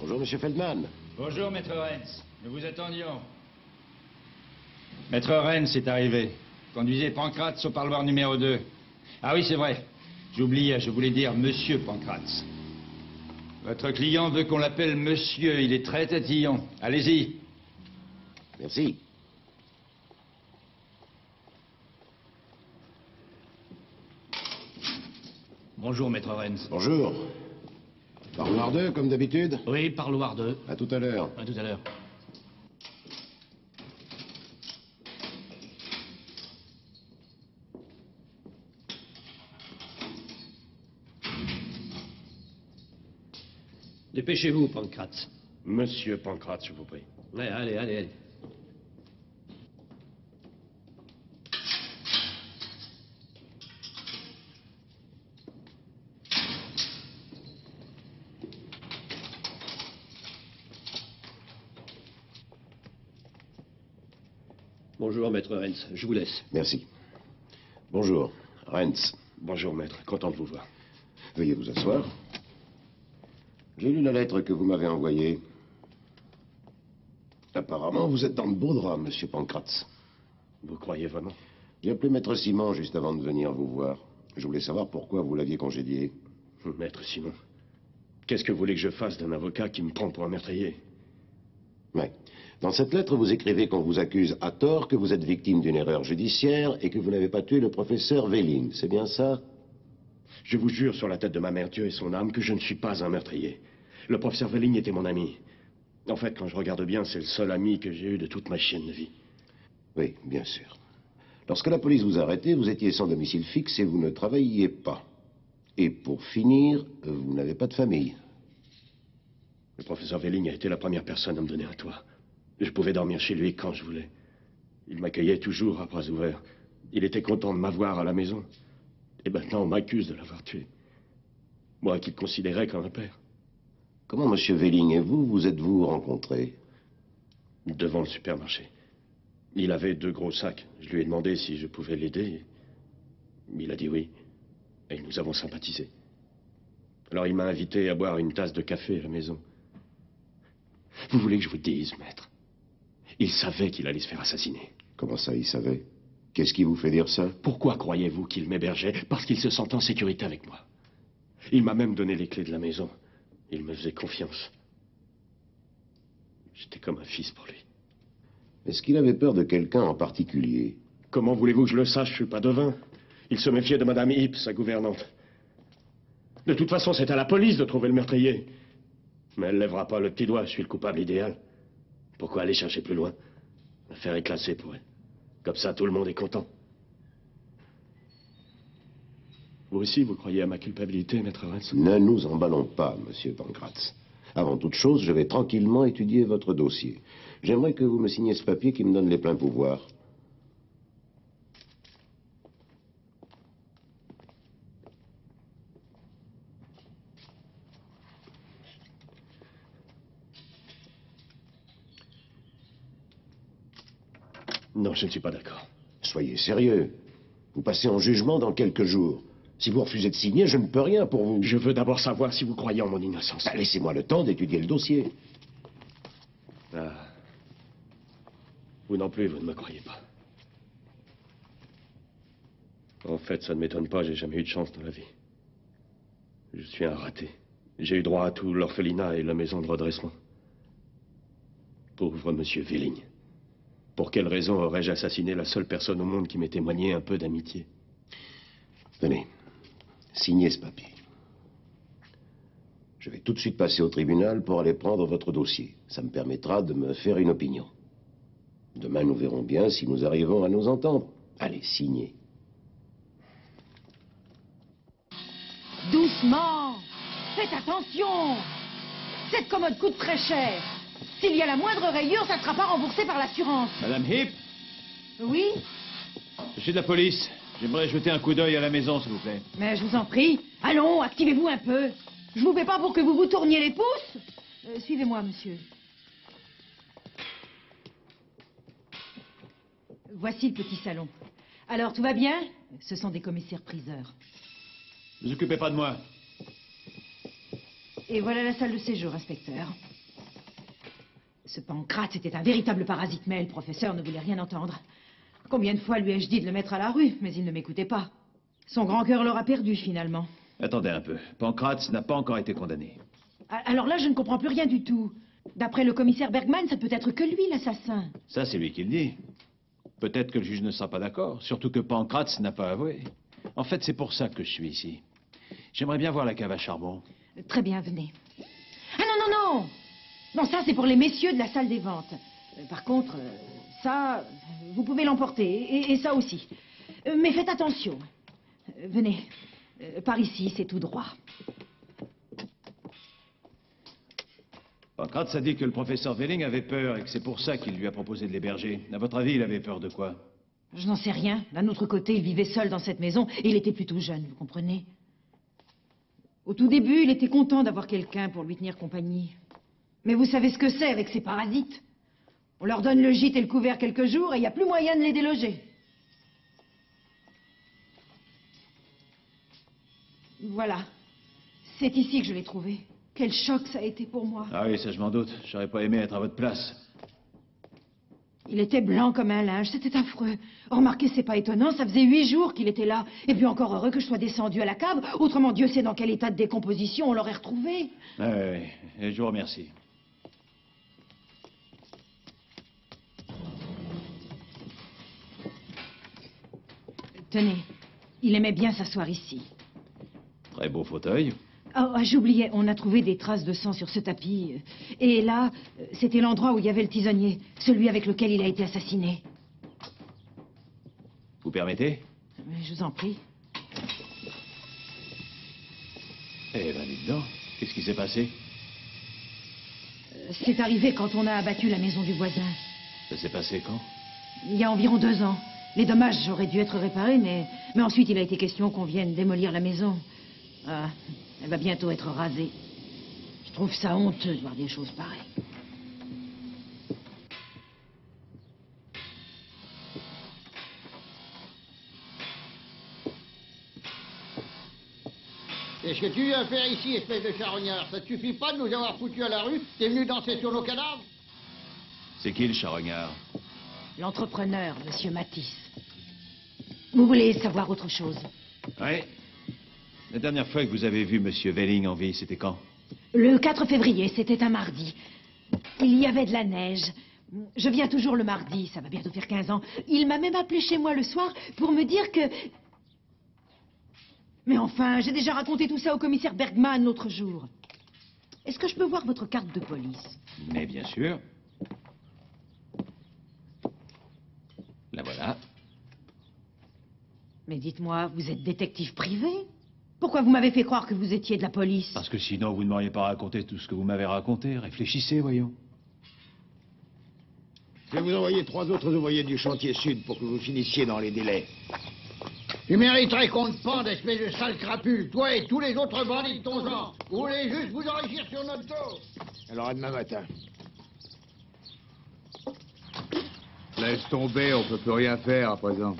Bonjour, Monsieur Feldman. Bonjour, Maître Renz. Nous vous attendions. Maître Renz est arrivé. Conduisez Pancratz au parloir numéro 2. Ah oui, c'est vrai. J'oubliais, je voulais dire Monsieur Pancratz. Votre client veut qu'on l'appelle Monsieur. Il est très tatillon. Allez-y. Merci. Bonjour, Maître Renz. Bonjour. Parloir 2, comme d'habitude? Oui, parloir 2. À tout à l'heure. À tout à l'heure. Dépêchez-vous, Pancratz. Monsieur Pancratz, je vous prie. Ouais, allez. Bonjour, Maître Renz. Je vous laisse. Merci. Bonjour, Renz. Bonjour, maître. Content de vous voir. Veuillez vous asseoir. J'ai lu la lettre que vous m'avez envoyée. Apparemment, vous êtes dans de beaux draps, Monsieur Pancratz. Vous croyez vraiment? J'ai appelé Maître Simon juste avant de venir vous voir. Je voulais savoir pourquoi vous l'aviez congédié. Maître Simon, qu'est-ce que vous voulez que je fasse d'un avocat qui me prend pour un meurtrier? Oui. Dans cette lettre, vous écrivez qu'on vous accuse à tort que vous êtes victime d'une erreur judiciaire et que vous n'avez pas tué le professeur Welling. C'est bien ça? Je vous jure sur la tête de ma mère, Dieu et son âme, que je ne suis pas un meurtrier. Le professeur Welling était mon ami. En fait, quand je regarde bien, c'est le seul ami que j'ai eu de toute ma chienne de vie. Oui, bien sûr. Lorsque la police vous a arrêté, vous étiez sans domicile fixe et vous ne travailliez pas. Et pour finir, vous n'avez pas de famille. Le professeur Welling a été la première personne à me donner un toit. Je pouvais dormir chez lui quand je voulais. Il m'accueillait toujours à bras ouverts. Il était content de m'avoir à la maison. Et maintenant, on m'accuse de l'avoir tué. Moi qu'il considérait comme un père. Comment Monsieur Welling et vous, vous êtes-vous rencontrés? Devant le supermarché. Il avait 2 gros sacs. Je lui ai demandé si je pouvais l'aider. Il a dit oui. Et nous avons sympathisé. Alors il m'a invité à boire une tasse de café à la maison. Vous voulez que je vous dise, maître? Il savait qu'il allait se faire assassiner. Comment ça, il savait? Qu'est-ce qui vous fait dire ça? Pourquoi croyez-vous qu'il m'hébergeait? Parce qu'il se sentait en sécurité avec moi. Il m'a même donné les clés de la maison. Il me faisait confiance. J'étais comme un fils pour lui. Est-ce qu'il avait peur de quelqu'un en particulier? Comment voulez-vous que je le sache? Je suis pas devin. Il se méfiait de Madame Hipp, sa gouvernante. De toute façon, c'est à la police de trouver le meurtrier. Mais elle lèvera pas le petit doigt, je suis le coupable idéal. Pourquoi aller chercher plus loin? L'affaire est classée pour elle. Comme ça, tout le monde est content. Vous aussi, vous croyez à ma culpabilité, maître Renz? Ne nous emballons pas, Monsieur Pancratz. Avant toute chose, je vais tranquillement étudier votre dossier. J'aimerais que vous me signiez ce papier qui me donne les pleins pouvoirs. Non, je ne suis pas d'accord. Soyez sérieux. Vous passez en jugement dans quelques jours. Si vous refusez de signer, je ne peux rien pour vous. Je veux d'abord savoir si vous croyez en mon innocence. Laissez-moi le temps d'étudier le dossier. Ah. Vous non plus, vous ne me croyez pas. En fait, ça ne m'étonne pas, j'ai jamais eu de chance dans la vie. Je suis un raté. J'ai eu droit à tout l'orphelinat et la maison de redressement. Pauvre monsieur Welling. Pour quelle raison aurais-je assassiné la seule personne au monde qui m'ait témoigné un peu d'amitié? Tenez, signez ce papier. Je vais tout de suite passer au tribunal pour aller prendre votre dossier. Ça me permettra de me faire une opinion. Demain, nous verrons bien si nous arrivons à nous entendre. Allez, signez. Doucement! Faites attention! Cette commode coûte très cher. S'il y a la moindre rayure, ça ne sera pas remboursé par l'assurance. Madame Hipp, Oui? je suis de la police. J'aimerais jeter un coup d'œil à la maison, s'il vous plaît. Mais je vous en prie. Allons, activez-vous un peu. Je vous fais pas pour que vous vous tourniez les pouces. Suivez-moi, monsieur. Voici le petit salon. Alors, tout va bien? Ce sont des commissaires-priseurs. Ne vous occupez pas de moi. Et voilà la salle de séjour, inspecteur. Ce Pancrate était un véritable parasite, mais le professeur ne voulait rien entendre. Combien de fois lui ai-je dit de le mettre à la rue, mais il ne m'écoutait pas. Son grand cœur l'aura perdu, finalement. Attendez un peu. Pancrate n'a pas encore été condamné. Alors là, je ne comprends plus rien du tout. D'après le commissaire Bergman, ça peut être que lui, l'assassin. Ça, c'est lui qui le dit. Peut-être que le juge ne sera pas d'accord, surtout que Pancrate n'a pas avoué. En fait, c'est pour ça que je suis ici. J'aimerais bien voir la cave à charbon. Très bien, venez. Ah non, non, non! Non, ça, c'est pour les messieurs de la salle des ventes. Par contre, ça, vous pouvez l'emporter, et ça aussi. Mais faites attention. Venez. Par ici, c'est tout droit. Pancrate a dit que le professeur Welling avait peur et que c'est pour ça qu'il lui a proposé de l'héberger. À votre avis, il avait peur de quoi? Je n'en sais rien. D'un autre côté, il vivait seul dans cette maison et il était plutôt jeune, vous comprenez? Au tout début, il était content d'avoir quelqu'un pour lui tenir compagnie. Mais vous savez ce que c'est avec ces parasites? On leur donne le gîte et le couvert quelques jours et il n'y a plus moyen de les déloger. Voilà. C'est ici que je l'ai trouvé. Quel choc ça a été pour moi. Ah oui, ça je m'en doute. J'aurais pas aimé être à votre place. Il était blanc comme un linge, c'était affreux. Remarquez, c'est pas étonnant, ça faisait 8 jours qu'il était là. Et puis encore heureux que je sois descendu à la cave, autrement Dieu sait dans quel état de décomposition on l'aurait retrouvé. Ah oui, et je vous remercie. Tenez, il aimait bien s'asseoir ici. Très beau fauteuil. Oh, j'oubliais, on a trouvé des traces de sang sur ce tapis. Et là, c'était l'endroit où il y avait le tisonnier, celui avec lequel il a été assassiné. Vous permettez? Je vous en prie. Eh ben, dites donc, qu'est-ce qui s'est passé? C'est arrivé quand on a abattu la maison du voisin. Ça s'est passé quand? Il y a environ 2 ans. Les dommages auraient dû être réparés, mais ensuite il a été question qu'on vienne démolir la maison. Ah, elle va bientôt être rasée. Je trouve ça honteux de voir des choses pareilles. Qu'est-ce que tu viens faire ici, espèce de charognard? Ça te suffit pas de nous avoir foutus à la rue? T'es venu danser sur nos cadavres? C'est qui le charognard? L'entrepreneur, monsieur Matisse. Vous voulez savoir autre chose? Oui. La dernière fois que vous avez vu monsieur Welling en vie, c'était quand? Le 4 février, c'était un mardi. Il y avait de la neige. Je viens toujours le mardi, ça va bientôt faire 15 ans. Il m'a même appelé chez moi le soir pour me dire que... Mais enfin, j'ai déjà raconté tout ça au commissaire Bergman l'autre jour. Est-ce que je peux voir votre carte de police? Mais bien sûr. La voilà. Mais dites-moi, vous êtes détective privé? Pourquoi vous m'avez fait croire que vous étiez de la police? Parce que sinon, vous ne m'auriez pas raconté tout ce que vous m'avez raconté. Réfléchissez, voyons. Je vais vous envoyer 3 autres ouvriers du chantier sud pour que vous finissiez dans les délais. Tu mériterais qu'on te pende, espèce de sale crapule, toi et tous les autres bandits de ton genre. Vous voulez juste vous enrichir sur notre dos. Alors à demain matin. Laisse tomber, on peut plus rien faire à présent.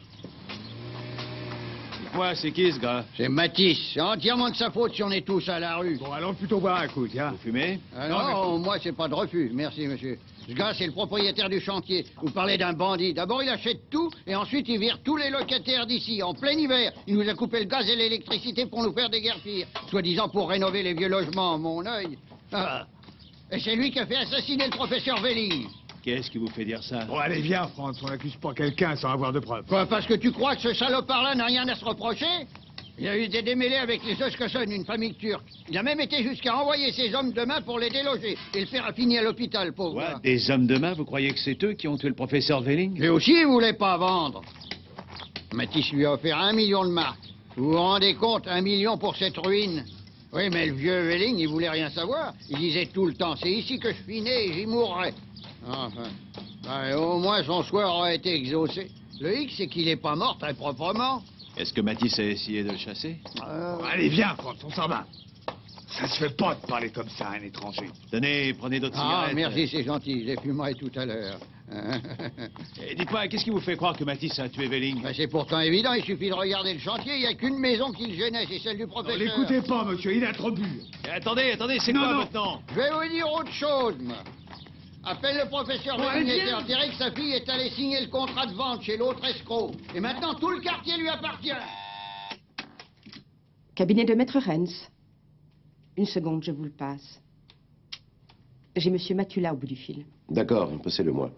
Moi, c'est qui ce gars? C'est Matisse, c'est entièrement de sa faute si on est tous à la rue. Bon, allons plutôt boire un coup, tiens. Vous fumez? Ah non, moi c'est pas de refus, merci monsieur. Ce gars c'est le propriétaire du chantier. Vous parlez d'un bandit. D'abord il achète tout et ensuite il vire tous les locataires d'ici. En plein hiver, il nous a coupé le gaz et l'électricité pour nous faire déguerpir. Soi-disant pour rénover les vieux logements, mon œil. Ah. Et c'est lui qui a fait assassiner le professeur Welling. Qu'est-ce qui vous fait dire ça? Bon, allez, viens, Franz, on n'accuse pas quelqu'un sans avoir de preuves. Quoi, parce que tu crois que ce salopard-là n'a rien à se reprocher? Il a eu des démêlés avec les Özkesen, une famille turque. Il a même été jusqu'à envoyer ses hommes de main pour les déloger. Et le père a fini à l'hôpital, pauvre. Quoi? Des hommes de main? Vous croyez que c'est eux qui ont tué le professeur Welling? Lui aussi, il voulait pas vendre. Matisse lui a offert 1 million de marks. Vous vous rendez compte, 1 million pour cette ruine? Oui, mais le vieux Welling, il voulait rien savoir. Il disait tout le temps, c'est ici que je suis né et j'y mourrai. Enfin, ben, au moins son souhait aura été exaucé. Le hic, c'est qu'il n'est pas mort très proprement. Est-ce que Matisse a essayé de le chasser? Allez, viens, Franz, on s'en va. Ça se fait pas de parler comme ça à un étranger. Tenez, prenez d'autres Ah, cigarettes. merci, c'est gentil. Je les fumerai tout à l'heure. Et dites-moi, qu'est-ce qui vous fait croire que Matisse a tué Welling? Ben, c'est pourtant évident, il suffit de regarder le chantier. Il n'y a qu'une maison qui le gênait, c'est celle du professeur. L'écoutez pas, monsieur, il a trop bu. Attendez, c'est Non, quoi non. maintenant? Je vais vous dire autre chose, moi. Appelle le professeur Véling et t'es enterré que sa fille est allée signer le contrat de vente chez l'autre escroc. Et maintenant, tout le quartier lui appartient. Cabinet de Maître Renz. Une seconde, je vous le passe. J'ai Monsieur Matula au bout du fil. D'accord, passez-le-moi.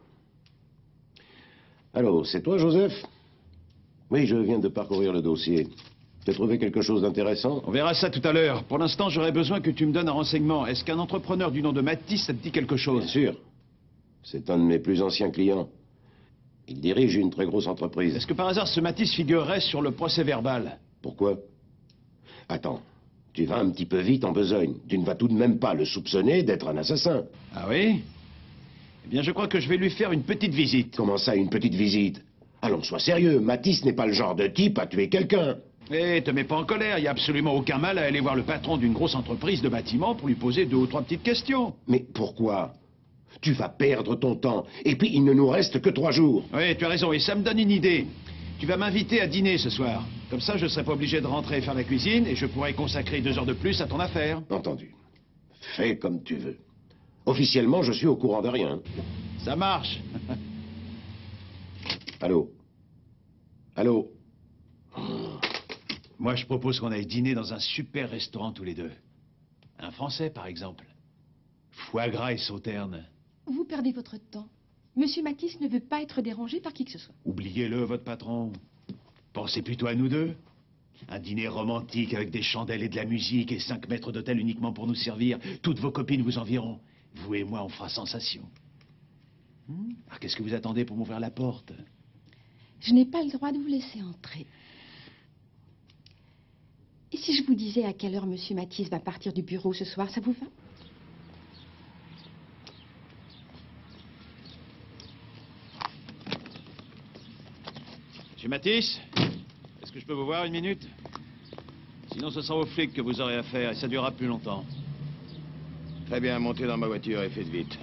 Allô, c'est toi, Joseph? Oui, je viens de parcourir le dossier. Tu as trouvé quelque chose d'intéressant? On verra ça tout à l'heure. Pour l'instant, j'aurais besoin que tu me donnes un renseignement. Est-ce qu'un entrepreneur du nom de Matisse, ça te dit quelque chose? Bien sûr. C'est un de mes plus anciens clients. Il dirige une très grosse entreprise. Est-ce que par hasard ce Matisse figurerait sur le procès verbal? Pourquoi? Attends, tu vas un petit peu vite en besogne. Tu ne vas tout de même pas le soupçonner d'être un assassin. Ah oui? Eh bien, je crois que je vais lui faire une petite visite. Comment ça, une petite visite? Allons, sois sérieux. Matisse n'est pas le genre de type à tuer quelqu'un. Eh, te mets pas en colère. Il n'y a absolument aucun mal à aller voir le patron d'une grosse entreprise de bâtiment pour lui poser 2 ou 3 petites questions. Mais pourquoi? Tu vas perdre ton temps. Et puis, il ne nous reste que 3 jours. Oui, tu as raison. Et ça me donne une idée. Tu vas m'inviter à dîner ce soir. Comme ça, je ne serai pas obligé de rentrer et faire la cuisine et je pourrai consacrer 2 heures de plus à ton affaire. Entendu. Fais comme tu veux. Officiellement, je suis au courant de rien. Ça marche. Allô? Allô? Moi, je propose qu'on aille dîner dans un super restaurant tous les deux. Un français, par exemple. Foie gras et sauterne. Vous perdez votre temps. Monsieur Matisse ne veut pas être dérangé par qui que ce soit. Oubliez-le, votre patron. Pensez plutôt à nous deux. Un dîner romantique avec des chandelles et de la musique et 5 maîtres d'hôtel uniquement pour nous servir. Toutes vos copines vous enverront. Vous et moi, on fera sensation. Alors, qu'est-ce que vous attendez pour m'ouvrir la porte? Je n'ai pas le droit de vous laisser entrer. Et si je vous disais à quelle heure Monsieur Matisse va partir du bureau ce soir, ça vous va? Monsieur Matisse, est-ce que je peux vous voir 1 minute? Sinon, ce sera aux flics que vous aurez affaire et ça durera plus longtemps. Très bien, montez dans ma voiture et faites vite.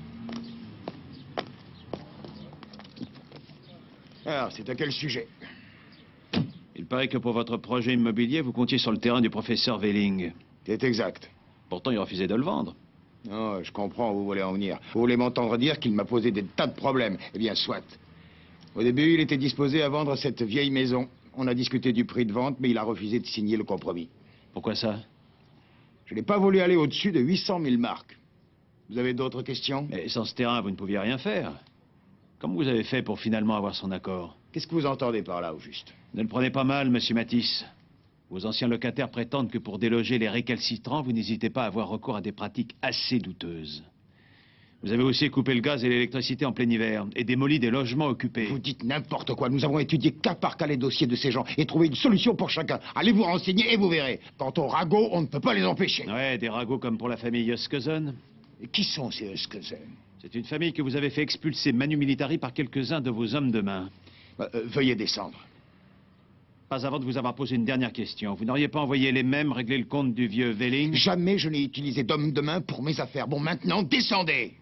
Alors, c'est à quel sujet? Il paraît que pour votre projet immobilier, vous comptiez sur le terrain du professeur Véling. C'est exact. Pourtant, il refusait de le vendre. Oh, je comprends où vous voulez en venir. Vous voulez m'entendre dire qu'il m'a posé des tas de problèmes. Eh bien, soit. Au début, il était disposé à vendre cette vieille maison. On a discuté du prix de vente, mais il a refusé de signer le compromis. Pourquoi ça? Je n'ai pas voulu aller au-dessus de 800 000 marks. Vous avez d'autres questions? Mais sans ce terrain, vous ne pouviez rien faire. Comment vous avez fait pour finalement avoir son accord? Qu'est-ce que vous entendez par là, au juste? Ne le prenez pas mal, monsieur Matisse. Vos anciens locataires prétendent que pour déloger les récalcitrants, vous n'hésitez pas à avoir recours à des pratiques assez douteuses. Vous avez aussi coupé le gaz et l'électricité en plein hiver et démoli des logements occupés. Vous dites n'importe quoi. Nous avons étudié cas par cas les dossiers de ces gens et trouvé une solution pour chacun. Allez vous renseigner et vous verrez. Quant aux ragots, on ne peut pas les empêcher. Ouais, des ragots comme pour la famille Yoskesen. Et qui sont ces Yoskesen? C'est une famille que vous avez fait expulser manu militari par quelques-uns de vos hommes de main. Veuillez descendre. Pas avant de vous avoir posé une dernière question. Vous n'auriez pas envoyé les mêmes régler le compte du vieux Véling? Jamais je n'ai utilisé d'homme de main pour mes affaires. Bon, maintenant, descendez.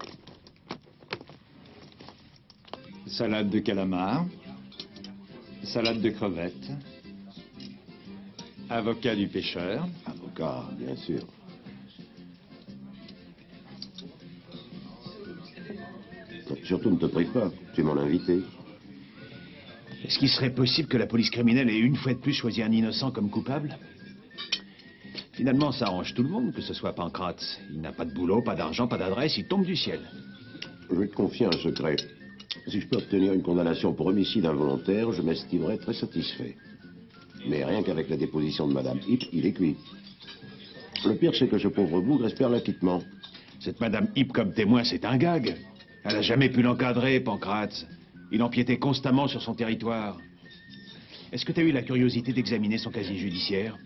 Salade de calamar, salade de crevettes, avocat du pêcheur. Avocat, bien sûr. Surtout ne te prive pas, tu es mon invité. Est-ce qu'il serait possible que la police criminelle ait une fois de plus choisi un innocent comme coupable? Finalement, ça arrange tout le monde, que ce soit Pancratz. Il n'a pas de boulot, pas d'argent, pas d'adresse, il tombe du ciel. Je vais te confier un secret. Si je peux obtenir une condamnation pour homicide involontaire, je m'estimerais très satisfait. Mais rien qu'avec la déposition de Madame Hipp, il est cuit. Le pire, c'est que ce pauvre bougre espère l'acquittement. Cette Madame Hipp comme témoin, c'est un gag. Elle n'a jamais pu l'encadrer, Pancratz. Il empiétait constamment sur son territoire. Est-ce que tu as eu la curiosité d'examiner son casier judiciaire?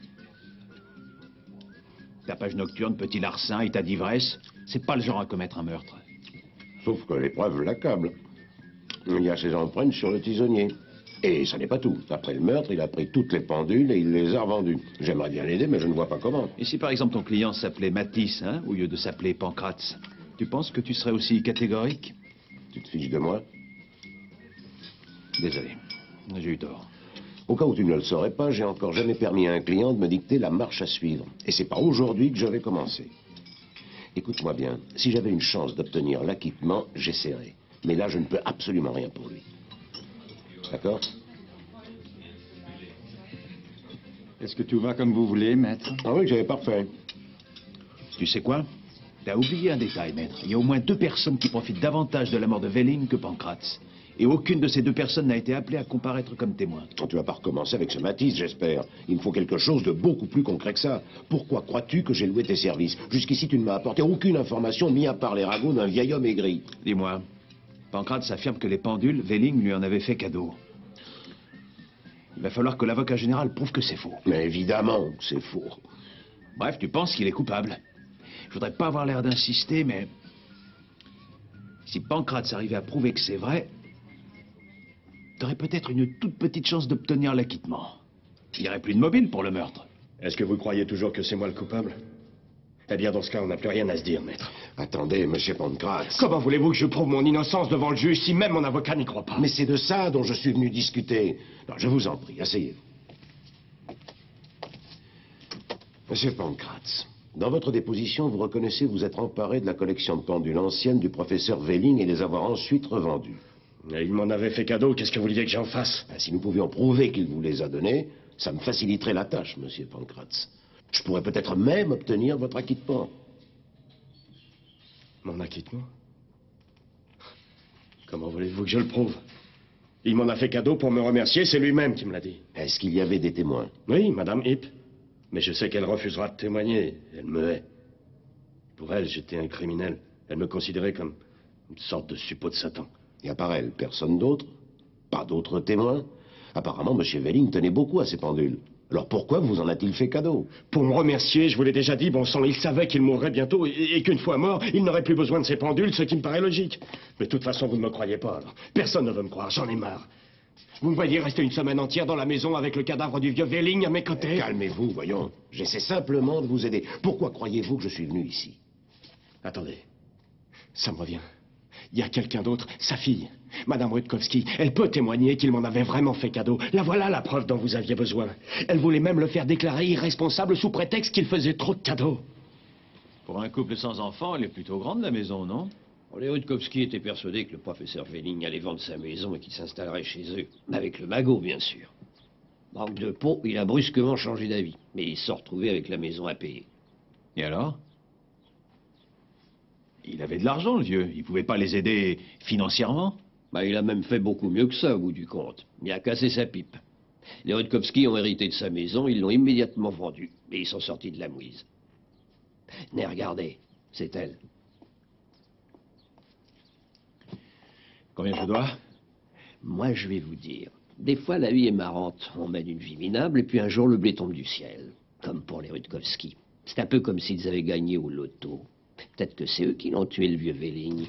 Tapage nocturne, petit larcin, état d'ivresse, c'est pas le genre à commettre un meurtre. Sauf que les preuves l'accablent. Il y a ses empreintes sur le tisonnier. Et ça n'est pas tout. Après le meurtre, il a pris toutes les pendules et il les a revendues. J'aimerais bien l'aider, mais je ne vois pas comment. Et si par exemple ton client s'appelait Matisse, hein, au lieu de s'appeler Pancratz, tu penses que tu serais aussi catégorique? Tu te fiches de moi? Désolé, j'ai eu tort. Au cas où tu ne le saurais pas, j'ai encore jamais permis à un client de me dicter la marche à suivre. Et c'est pas aujourd'hui que je vais commencer. Écoute-moi bien, si j'avais une chance d'obtenir l'acquittement, j'essaierais. Mais là, je ne peux absolument rien pour lui. D'accord? Est-ce que tout va comme vous voulez, maître? Ah oui, j'ai parfait. Tu sais quoi? T'as oublié un détail, maître. Il y a au moins 2 personnes qui profitent davantage de la mort de Welling que Pancratz. Et aucune de ces 2 personnes n'a été appelée à comparaître comme témoin. Tu vas pas recommencer avec ce Matisse, j'espère. Il me faut quelque chose de beaucoup plus concret que ça. Pourquoi crois-tu que j'ai loué tes services? Jusqu'ici, tu ne m'as apporté aucune information, mis à part les ragots d'un vieil homme aigri. Dis-moi, Pancratz affirme que les pendules, Welling lui en avait fait cadeau. Il va falloir que l'avocat général prouve que c'est faux. Mais évidemment que c'est faux. Bref, tu penses qu'il est coupable. Je voudrais pas avoir l'air d'insister, mais... si Pancratz arrivait à prouver que c'est vrai, t'aurais peut-être une toute petite chance d'obtenir l'acquittement. Il n'y aurait plus de mobile pour le meurtre. Est-ce que vous croyez toujours que c'est moi le coupable? Eh bien, dans ce cas, on n'a plus rien à se dire, maître. Attendez, monsieur Pancratz. Comment voulez-vous que je prouve mon innocence devant le juge si même mon avocat n'y croit pas? Mais c'est de ça dont je suis venu discuter. Non, je vous en prie, asseyez-vous. Monsieur Pancratz, dans votre déposition, vous reconnaissez vous être emparé de la collection de pendules anciennes du professeur Welling et les avoir ensuite revendues. Et il m'en avait fait cadeau, qu'est-ce que vous vouliez que j'en fasse? Ben, si nous pouvions prouver qu'il vous les a donnés, ça me faciliterait la tâche, monsieur Pancratz. Je pourrais peut-être même obtenir votre acquittement. Mon acquittement? Comment voulez-vous que je le prouve? Il m'en a fait cadeau pour me remercier, c'est lui-même qui me l'a dit. Est-ce qu'il y avait des témoins? Oui, Madame Hip. Mais je sais qu'elle refusera de témoigner. Elle me hait. Pour elle, j'étais un criminel. Elle me considérait comme une sorte de suppôt de Satan. Et à part elle, personne d'autre? Pas d'autres témoins? Apparemment, M. Welling tenait beaucoup à ces pendules. Alors pourquoi vous en a-t-il fait cadeau? Pour me remercier, je vous l'ai déjà dit, bon sang, il savait qu'il mourrait bientôt et qu'une fois mort, il n'aurait plus besoin de ces pendules, ce qui me paraît logique. Mais de toute façon, vous ne me croyez pas, alors. Personne ne veut me croire, j'en ai marre. Vous me voyez rester une semaine entière dans la maison avec le cadavre du vieux Welling à mes côtés? Calmez-vous, voyons. J'essaie simplement de vous aider. Pourquoi croyez-vous que je suis venu ici? Attendez, ça me revient. Il y a quelqu'un d'autre, sa fille, Madame Rutkowski. Elle peut témoigner qu'il m'en avait vraiment fait cadeau. La voilà la preuve dont vous aviez besoin. Elle voulait même le faire déclarer irresponsable sous prétexte qu'il faisait trop de cadeaux. Pour un couple sans enfants, elle est plutôt grande, la maison, non? Les Rutkowski étaient persuadés que le professeur Welling allait vendre sa maison et qu'il s'installerait chez eux. Avec le magot, bien sûr. Manque de peau, il a brusquement changé d'avis. Mais il s'est retrouvé avec la maison à payer. Et alors? Il avait de l'argent, le vieux. Il pouvait pas les aider financièrement? Il a même fait beaucoup mieux que ça, au bout du compte. Il a cassé sa pipe. Les Rutkowski ont hérité de sa maison, ils l'ont immédiatement vendue. Et ils sont sortis de la mouise. Mais regardez, c'est elle. Combien je dois? Moi, je vais vous dire. Des fois, la vie est marrante. On mène une vie minable, et puis un jour, le blé tombe du ciel. Comme pour les Rutkowski. C'est un peu comme s'ils avaient gagné au loto. Peut-être que c'est eux qui l'ont tué, le vieux Welling.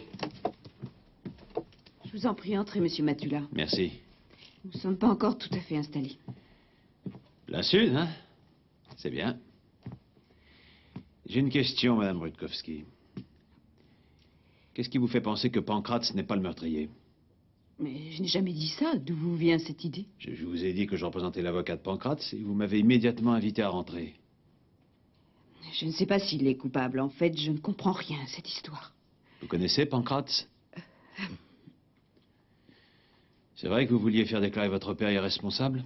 Je vous en prie, entrez, monsieur Matula. Merci. Nous ne sommes pas encore tout à fait installés. Plein sud, hein? C'est bien. J'ai une question, Madame Rutkowski. Qu'est-ce qui vous fait penser que Pancratz n'est pas le meurtrier? Mais je n'ai jamais dit ça. D'où vous vient cette idée? Je vous ai dit que je représentais l'avocat de Pancratz et vous m'avez immédiatement invité à rentrer. Je ne sais pas s'il est coupable. En fait, je ne comprends rien à cette histoire. Vous connaissez Pancratz? C'est vrai que vous vouliez faire déclarer votre père irresponsable?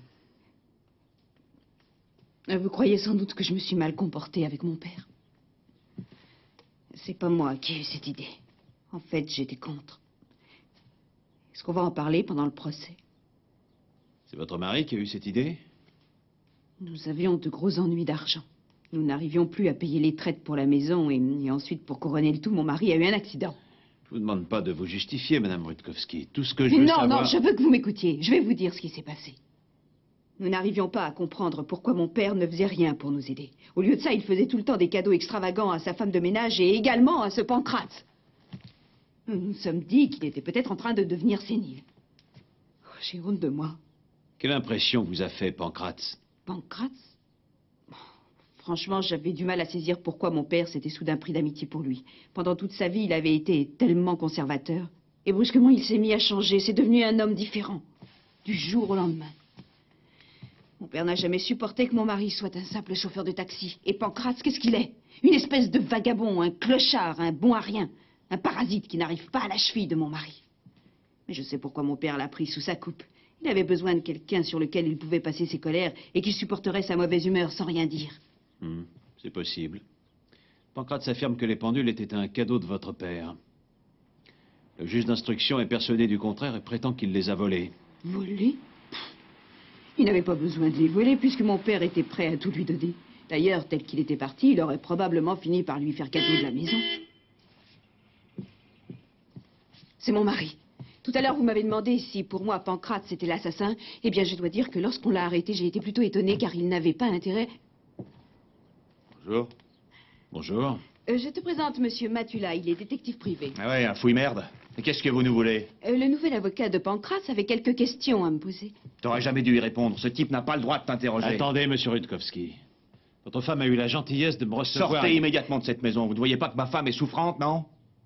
Vous croyez sans doute que je me suis mal comportée avec mon père. C'est pas moi qui ai eu cette idée. En fait, j'étais contre. Est-ce qu'on va en parler pendant le procès? C'est votre mari qui a eu cette idée? Nous avions de gros ennuis d'argent. Nous n'arrivions plus à payer les traites pour la maison et ensuite, pour couronner le tout, mon mari a eu un accident. Je vous demande pas de vous justifier, Madame Rutkowski. Tout ce que je veux savoir... Non, je veux que vous m'écoutiez. Je vais vous dire ce qui s'est passé. Nous n'arrivions pas à comprendre pourquoi mon père ne faisait rien pour nous aider. Au lieu de ça, il faisait tout le temps des cadeaux extravagants à sa femme de ménage et également à ce Pancratz. Nous nous sommes dit qu'il était peut-être en train de devenir sénile. Oh, j'ai honte de moi. Quelle impression vous a fait Pancratz? Pancratz? Franchement, j'avais du mal à saisir pourquoi mon père s'était soudain pris d'amitié pour lui. Pendant toute sa vie, il avait été tellement conservateur. Et brusquement, il s'est mis à changer. C'est devenu un homme différent. Du jour au lendemain. Mon père n'a jamais supporté que mon mari soit un simple chauffeur de taxi. Et Pancrace, qu'est-ce qu'il est? Une espèce de vagabond, un clochard, un bon à rien. Un parasite qui n'arrive pas à la cheville de mon mari. Mais je sais pourquoi mon père l'a pris sous sa coupe. Il avait besoin de quelqu'un sur lequel il pouvait passer ses colères et qui supporterait sa mauvaise humeur sans rien dire. C'est possible. Pancrace affirme que les pendules étaient un cadeau de votre père. Le juge d'instruction est persuadé du contraire et prétend qu'il les a volés. Volés? Il n'avait pas besoin de les voler puisque mon père était prêt à tout lui donner. D'ailleurs, tel qu'il était parti, il aurait probablement fini par lui faire cadeau de la maison. C'est mon mari. Tout à l'heure, vous m'avez demandé si, pour moi, Pancrace était l'assassin. Eh bien, je dois dire que lorsqu'on l'a arrêté, j'ai été plutôt étonnée car il n'avait pas intérêt... Bonjour. Bonjour. Je te présente Monsieur Matula, il est détective privé. Ah ouais, un fouille-merde. Et qu'est-ce que vous nous voulez? Le nouvel avocat de Pancrace avait quelques questions à me poser. T'aurais jamais dû y répondre. Ce type n'a pas le droit de t'interroger. Attendez, monsieur Rutkowski. Votre femme a eu la gentillesse de me recevoir... Sortez immédiatement de cette maison. Vous ne voyez pas que ma femme est souffrante, non?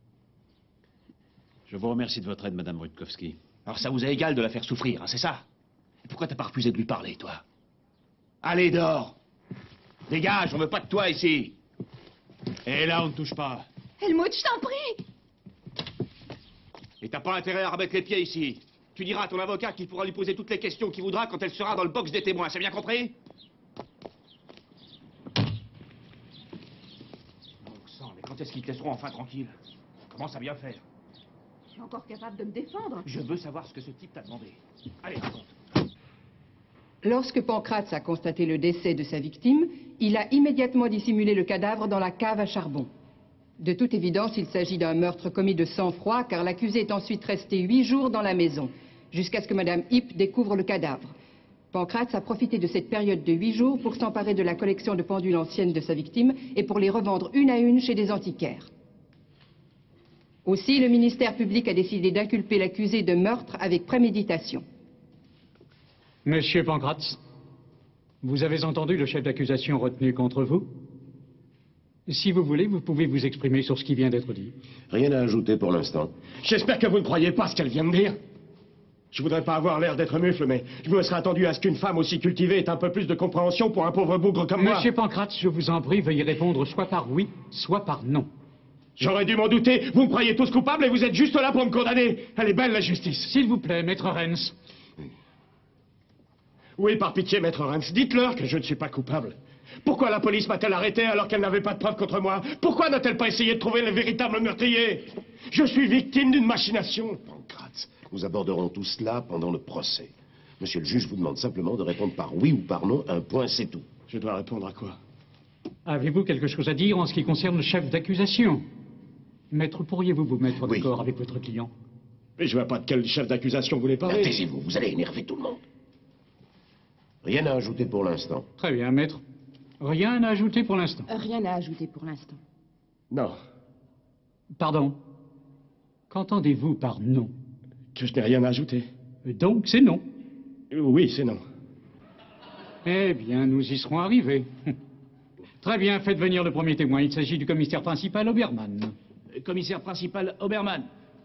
Je vous remercie de votre aide, madame Rutkowski. Alors ça vous est égal de la faire souffrir, hein, c'est ça? Et pourquoi t'as pas refusé de lui parler, toi? Allez, dehors! Dégage, on veut pas de toi ici! Et là, on ne touche pas. Helmut, je t'en prie! Et t'as pas intérêt à remettre les pieds ici. Tu diras à ton avocat qu'il pourra lui poser toutes les questions qu'il voudra quand elle sera dans le box des témoins, c'est bien compris? Bon sang, mais quand est-ce qu'ils te laisseront enfin tranquille? Commence à bien faire. Je suis encore capable de me défendre. Je veux savoir ce que ce type t'a demandé. Allez, raconte. Lorsque Pancrace a constaté le décès de sa victime, il a immédiatement dissimulé le cadavre dans la cave à charbon. De toute évidence, il s'agit d'un meurtre commis de sang-froid, car l'accusé est ensuite resté 8 jours dans la maison, jusqu'à ce que Madame Hipp découvre le cadavre. Pancrace a profité de cette période de 8 jours pour s'emparer de la collection de pendules anciennes de sa victime et pour les revendre une à une chez des antiquaires. Aussi, le ministère public a décidé d'inculper l'accusé de meurtre avec préméditation. Monsieur Pancrace, vous avez entendu le chef d'accusation retenu contre vous? Si vous voulez, vous pouvez vous exprimer sur ce qui vient d'être dit. Rien à ajouter pour l'instant. J'espère que vous ne croyez pas ce qu'elle vient de dire. Je voudrais pas avoir l'air d'être mufle, mais je me serais attendu à ce qu'une femme aussi cultivée ait un peu plus de compréhension pour un pauvre bougre comme moi. Monsieur Pancrace, je vous en prie, veuillez répondre soit par oui, soit par non. J'aurais dû m'en douter. Vous me croyez tous coupables et vous êtes juste là pour me condamner. Elle est belle, la justice. S'il vous plaît, maître Rennes. Oui, par pitié, maître Rennes, dites-leur que je ne suis pas coupable. Pourquoi la police m'a-t-elle arrêté alors qu'elle n'avait pas de preuves contre moi? Pourquoi n'a-t-elle pas essayé de trouver le véritable meurtrier? Je suis victime d'une machination. Pancrace, nous aborderons tout cela pendant le procès. Monsieur le juge vous demande simplement de répondre par oui ou par non, un point, c'est tout. Je dois répondre à quoi? Avez-vous quelque chose à dire en ce qui concerne le chef d'accusation? Maître, pourriez-vous vous mettre d'accord avec votre client? Mais je vois pas de quel chef d'accusation vous voulez parler. Taisez-vous, vous allez énerver tout le monde. Rien à ajouter pour l'instant. Très bien, maître. Rien à ajouter pour l'instant. Rien à ajouter pour l'instant. Non. Pardon. Qu'entendez-vous par non? Que je n'ai rien à ajouter. Donc, c'est non. Oui, c'est non. Eh bien, nous y serons arrivés. Très bien, faites venir le premier témoin. Il s'agit du commissaire principal Obermann. Commissaire principal Obermann.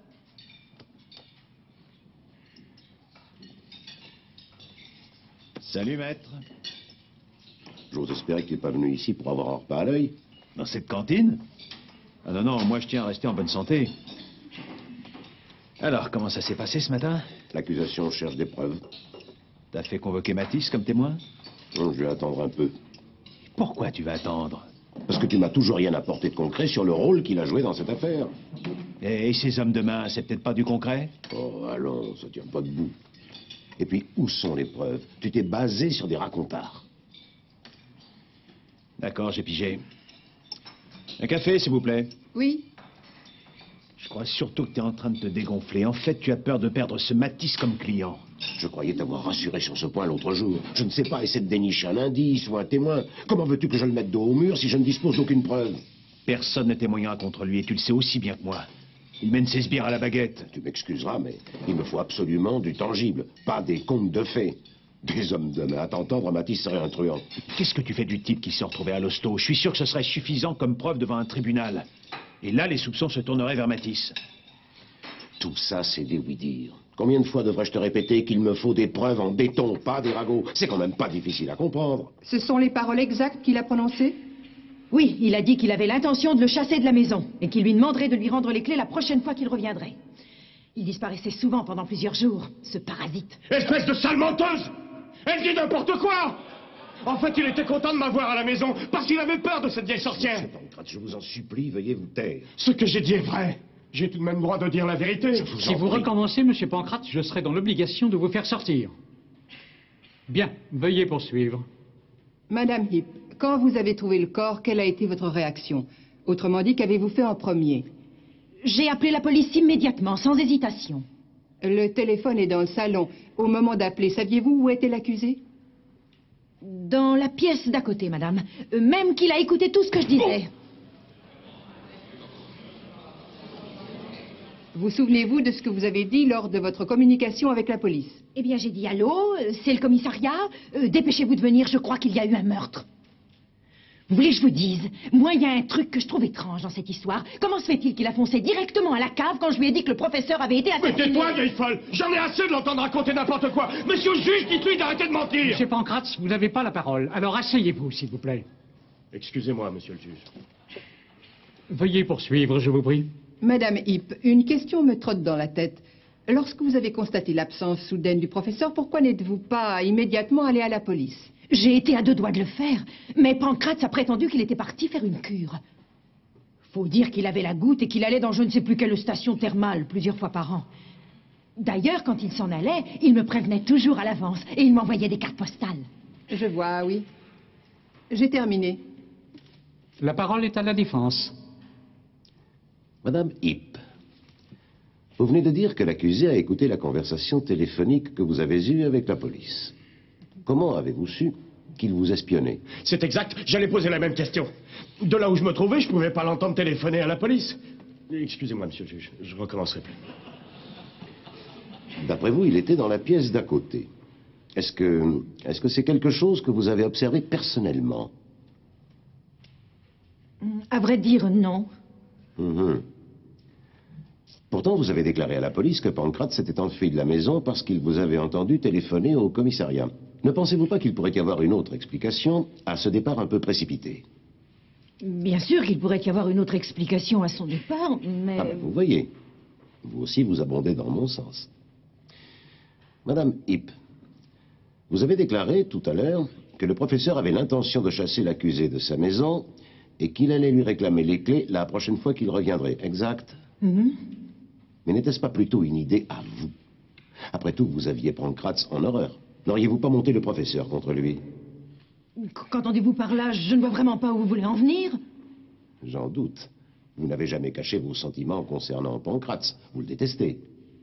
Salut, maître. J'ose espérer qu'il n'est pas venu ici pour avoir un repas à l'œil. Dans cette cantine? Ah non, non, moi je tiens à rester en bonne santé. Alors, comment ça s'est passé ce matin? L'accusation cherche des preuves. T'as fait convoquer Matisse comme témoin? Non, je vais attendre un peu. Pourquoi tu vas attendre? Parce que tu m'as toujours rien apporté de concret sur le rôle qu'il a joué dans cette affaire. Et ces hommes de main, c'est peut-être pas du concret? Oh, allons, ça tient pas debout. Et puis, où sont les preuves? Tu t'es basé sur des racontards. D'accord, j'ai pigé. Un café, s'il vous plaît. Oui. Je crois surtout que tu es en train de te dégonfler. En fait, tu as peur de perdre ce Matisse comme client. Je croyais t'avoir rassuré sur ce point l'autre jour. Je ne sais pas, essaie de dénicher un indice ou un témoin. Comment veux-tu que je le mette dos au mur si je ne dispose d'aucune preuve? Personne ne témoignera contre lui et tu le sais aussi bien que moi. Il mène ses sbires à la baguette. Tu m'excuseras, mais il me faut absolument du tangible, pas des contes de fées. Des hommes de main. À t'entendre, Matisse serait un truand. Qu'est-ce que tu fais du type qui s'est retrouvé à l'hosto? Je suis sûr que ce serait suffisant comme preuve devant un tribunal. Et là, les soupçons se tourneraient vers Matisse. Tout ça, c'est des oui-dire. Combien de fois devrais-je te répéter qu'il me faut des preuves en béton, pas des ragots? C'est quand même pas difficile à comprendre. Ce sont les paroles exactes qu'il a prononcées? Oui, il a dit qu'il avait l'intention de le chasser de la maison et qu'il lui demanderait de lui rendre les clés la prochaine fois qu'il reviendrait. Il disparaissait souvent pendant plusieurs jours, ce parasite. Espèce de sale menteuse! Elle dit n'importe quoi! En fait, il était content de m'avoir à la maison parce qu'il avait peur de cette vieille sorcière. Monsieur Pancrate, je vous en supplie, veuillez vous taire. Ce que j'ai dit est vrai. J'ai tout de même droit de dire la vérité. Si vous recommencez, monsieur Pancrate, je serai dans l'obligation de vous faire sortir. Bien, veuillez poursuivre. Madame Heap, quand vous avez trouvé le corps, quelle a été votre réaction? Autrement dit, qu'avez-vous fait en premier? J'ai appelé la police immédiatement, sans hésitation. Le téléphone est dans le salon. Au moment d'appeler, saviez-vous où était l'accusé? Dans la pièce d'à côté, madame. Même qu'il a écouté tout ce que je disais. Vous souvenez-vous de ce que vous avez dit lors de votre communication avec la police? Eh bien, j'ai dit allô, c'est le commissariat. Dépêchez-vous de venir, je crois qu'il y a eu un meurtre. Vous voulez que je vous dise? Moi, il y a un truc que je trouve étrange dans cette histoire. Comment se fait-il qu'il a foncé directement à la cave quand je lui ai dit que le professeur avait été assassiné? Mais tais-toi, vieille folle! J'en ai assez de l'entendre raconter n'importe quoi! Monsieur le juge, dites-lui d'arrêter de mentir! Monsieur Pancrate, vous n'avez pas la parole. Alors asseyez-vous, s'il vous plaît. Excusez-moi, monsieur le juge. Veuillez poursuivre, je vous prie. Madame Heap, une question me trotte dans la tête. Lorsque vous avez constaté l'absence soudaine du professeur, pourquoi n'êtes-vous pas immédiatement allé à la police? J'ai été à deux doigts de le faire, mais Pancrate a prétendu qu'il était parti faire une cure. Faut dire qu'il avait la goutte et qu'il allait dans je ne sais plus quelle station thermale plusieurs fois par an. D'ailleurs, quand il s'en allait, il me prévenait toujours à l'avance et il m'envoyait des cartes postales. Je vois, oui. J'ai terminé. La parole est à la défense. Madame Heap, vous venez de dire que l'accusé a écouté la conversation téléphonique que vous avez eue avec la police. Comment avez-vous su qu'il vous espionnait? C'est exact, j'allais poser la même question. De là où je me trouvais, je pouvais pas l'entendre téléphoner à la police. Excusez-moi, monsieur le juge, je recommencerai plus. D'après vous, il était dans la pièce d'à côté. Est-ce que c'est quelque chose que vous avez observé personnellement? À vrai dire, non. Pourtant, vous avez déclaré à la police que Pancrate s'était enfui de la maison parce qu'il vous avait entendu téléphoner au commissariat. Ne pensez-vous pas qu'il pourrait y avoir une autre explication à ce départ un peu précipité? Bien sûr qu'il pourrait y avoir une autre explication à son départ, mais... Ah ben, vous voyez, vous aussi vous abondez dans mon sens. Madame Heap, vous avez déclaré tout à l'heure que le professeur avait l'intention de chasser l'accusé de sa maison et qu'il allait lui réclamer les clés la prochaine fois qu'il reviendrait, exact? Mais n'était-ce pas plutôt une idée à vous? Après tout, vous aviez Pancrate en horreur. N'auriez-vous pas monté le professeur contre lui? Qu'entendez-vous par là? Je ne vois vraiment pas où vous voulez en venir. J'en doute. Vous n'avez jamais caché vos sentiments concernant Pancrate. Vous le détestez.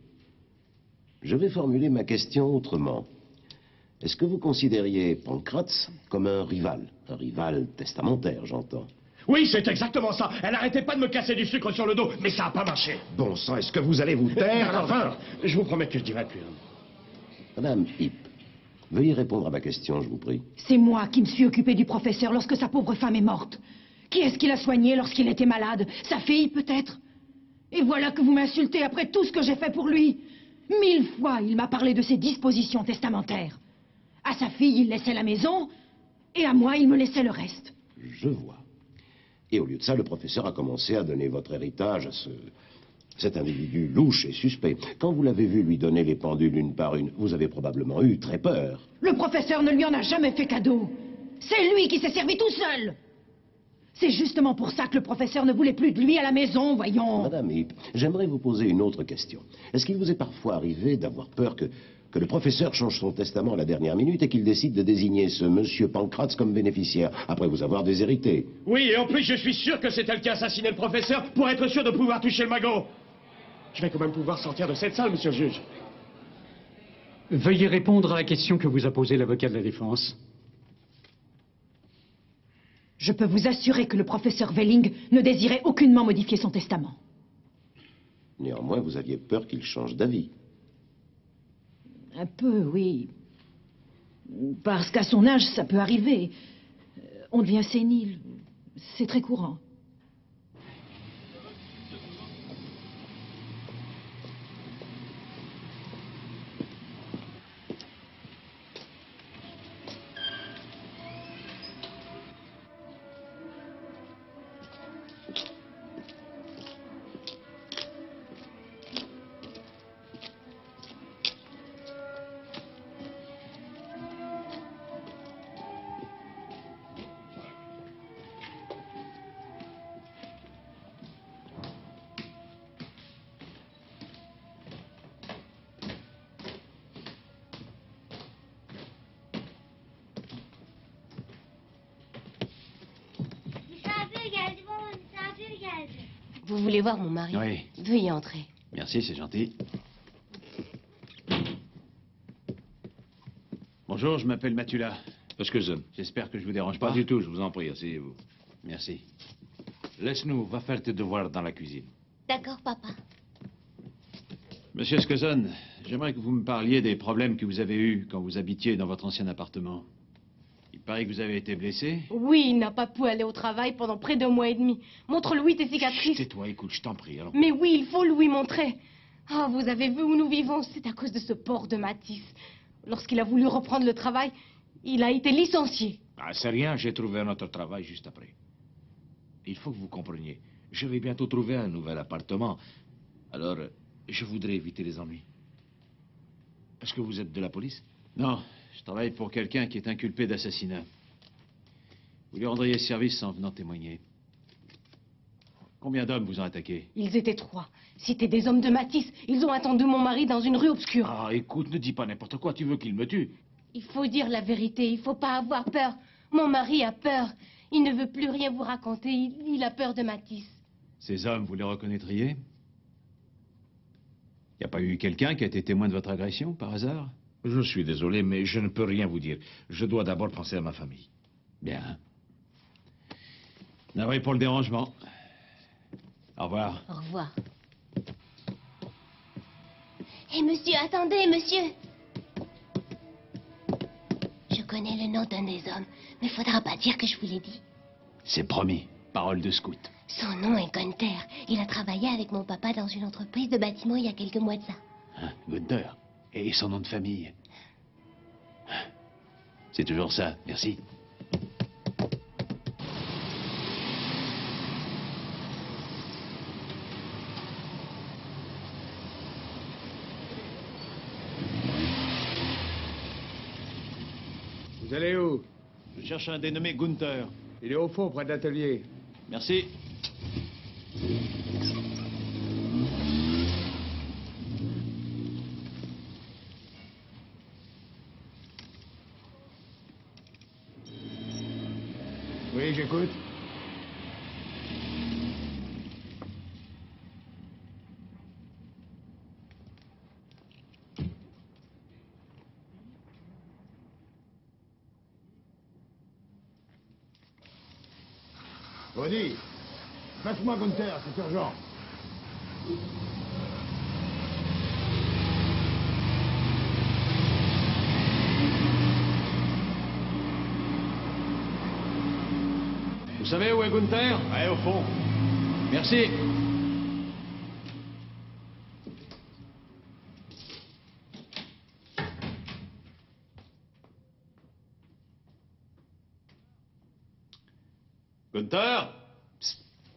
Je vais formuler ma question autrement. Est-ce que vous considériez Pancrate comme un rival testamentaire, j'entends? Oui, c'est exactement ça. Elle n'arrêtait pas de me casser du sucre sur le dos, mais ça n'a pas marché. Bon sang, est-ce que vous allez vous taire? Enfin, je vous promets que je dirai plus. Madame Heap, veuillez répondre à ma question, je vous prie. C'est moi qui me suis occupé du professeur lorsque sa pauvre femme est morte. Qui est-ce qui l'a soigné lorsqu'il était malade? Sa fille, peut-être? Et voilà que vous m'insultez après tout ce que j'ai fait pour lui. 1000 fois, il m'a parlé de ses dispositions testamentaires. À sa fille, il laissait la maison, et à moi, il me laissait le reste. Je vois. Et au lieu de ça, le professeur a commencé à donner votre héritage à cet individu louche et suspect. Quand vous l'avez vu lui donner les pendules une par une, vous avez probablement eu très peur. Le professeur ne lui en a jamais fait cadeau. C'est lui qui s'est servi tout seul. C'est justement pour ça que le professeur ne voulait plus de lui à la maison, voyons. Madame Heap, j'aimerais vous poser une autre question. Est-ce qu'il vous est parfois arrivé d'avoir peur que le professeur change son testament à la dernière minute et qu'il décide de désigner ce monsieur Pancrate comme bénéficiaire, après vous avoir déshérité? Oui, et en plus, je suis sûr que c'est elle qui a assassiné le professeur pour être sûr de pouvoir toucher le magot. Je vais quand même pouvoir sortir de cette salle, monsieur le juge. Veuillez répondre à la question que vous a posée l'avocat de la défense. Je peux vous assurer que le professeur Welling ne désirait aucunement modifier son testament. Néanmoins, vous aviez peur qu'il change d'avis. Un peu, oui. Parce qu'à son âge, ça peut arriver. On devient sénile. C'est très courant. Vous voulez voir mon mari? Oui. Veuillez entrer. Merci, c'est gentil. Bonjour, je m'appelle Matula. Excusez. J'espère que je vous dérange pas. Pas du tout, je vous en prie, asseyez-vous. Merci. Laisse-nous, va faire tes devoirs dans la cuisine. D'accord, papa. Monsieur Skozon, j'aimerais que vous me parliez des problèmes que vous avez eus quand vous habitiez dans votre ancien appartement. Il paraît que vous avez été blessé. Oui, il n'a pas pu aller au travail pendant près d'1 mois et demi. Montre-lui tes cicatrices. Tais-toi, écoute, je t'en prie, alors. Mais oui, il faut lui montrer. Ah, vous avez vu où nous vivons? C'est à cause de ce porc de Matisse. Lorsqu'il a voulu reprendre le travail, il a été licencié. Ah, c'est rien, j'ai trouvé un autre travail juste après. Il faut que vous compreniez. Je vais bientôt trouver un nouvel appartement. Alors, je voudrais éviter les ennuis. Est-ce que vous êtes de la police? Non, je travaille pour quelqu'un qui est inculpé d'assassinat. Vous lui rendriez service en venant témoigner. Combien d'hommes vous ont attaqué? Ils étaient 3. C'étaient des hommes de Matisse. Ils ont attendu mon mari dans une rue obscure. Ah, écoute, ne dis pas n'importe quoi. Tu veux qu'il me tue? Il faut dire la vérité. Il faut pas avoir peur. Mon mari a peur. Il ne veut plus rien vous raconter. Il a peur de Matisse. Ces hommes, vous les reconnaîtriez? Il n'y a pas eu quelqu'un qui a été témoin de votre agression, par hasard? Je suis désolé, mais je ne peux rien vous dire. Je dois d'abord penser à ma famille. Bien. Navré pour le dérangement. Au revoir. Au revoir. Hé, monsieur, attendez, monsieur. Je connais le nom d'un des hommes, mais faudra pas dire que je vous l'ai dit. C'est promis. Parole de scout. Son nom est Gunther. Il a travaillé avec mon papa dans une entreprise de bâtiment il y a quelques mois de ça. Hein, Gunther. Et son nom de famille? C'est toujours ça. Merci. Vous allez où? Je cherche un dénommé Gunther. Il est au fond, près de l'atelier. Merci. Oui, j'écoute. Ronnie, passe-moi Gunther, c'est urgent. Vous savez où est Gunther? Ouais, au fond. Merci. Gunther? Psst.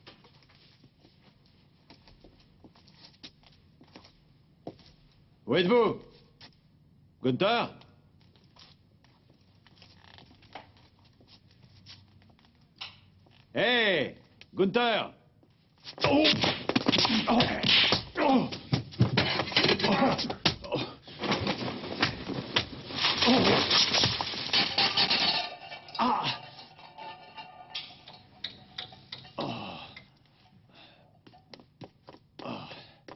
Où êtes-vous? Gunther? Hé, hey, Gunther! Oh. Oh. Oh. Oh. Oh. Ah. Oh. Oh.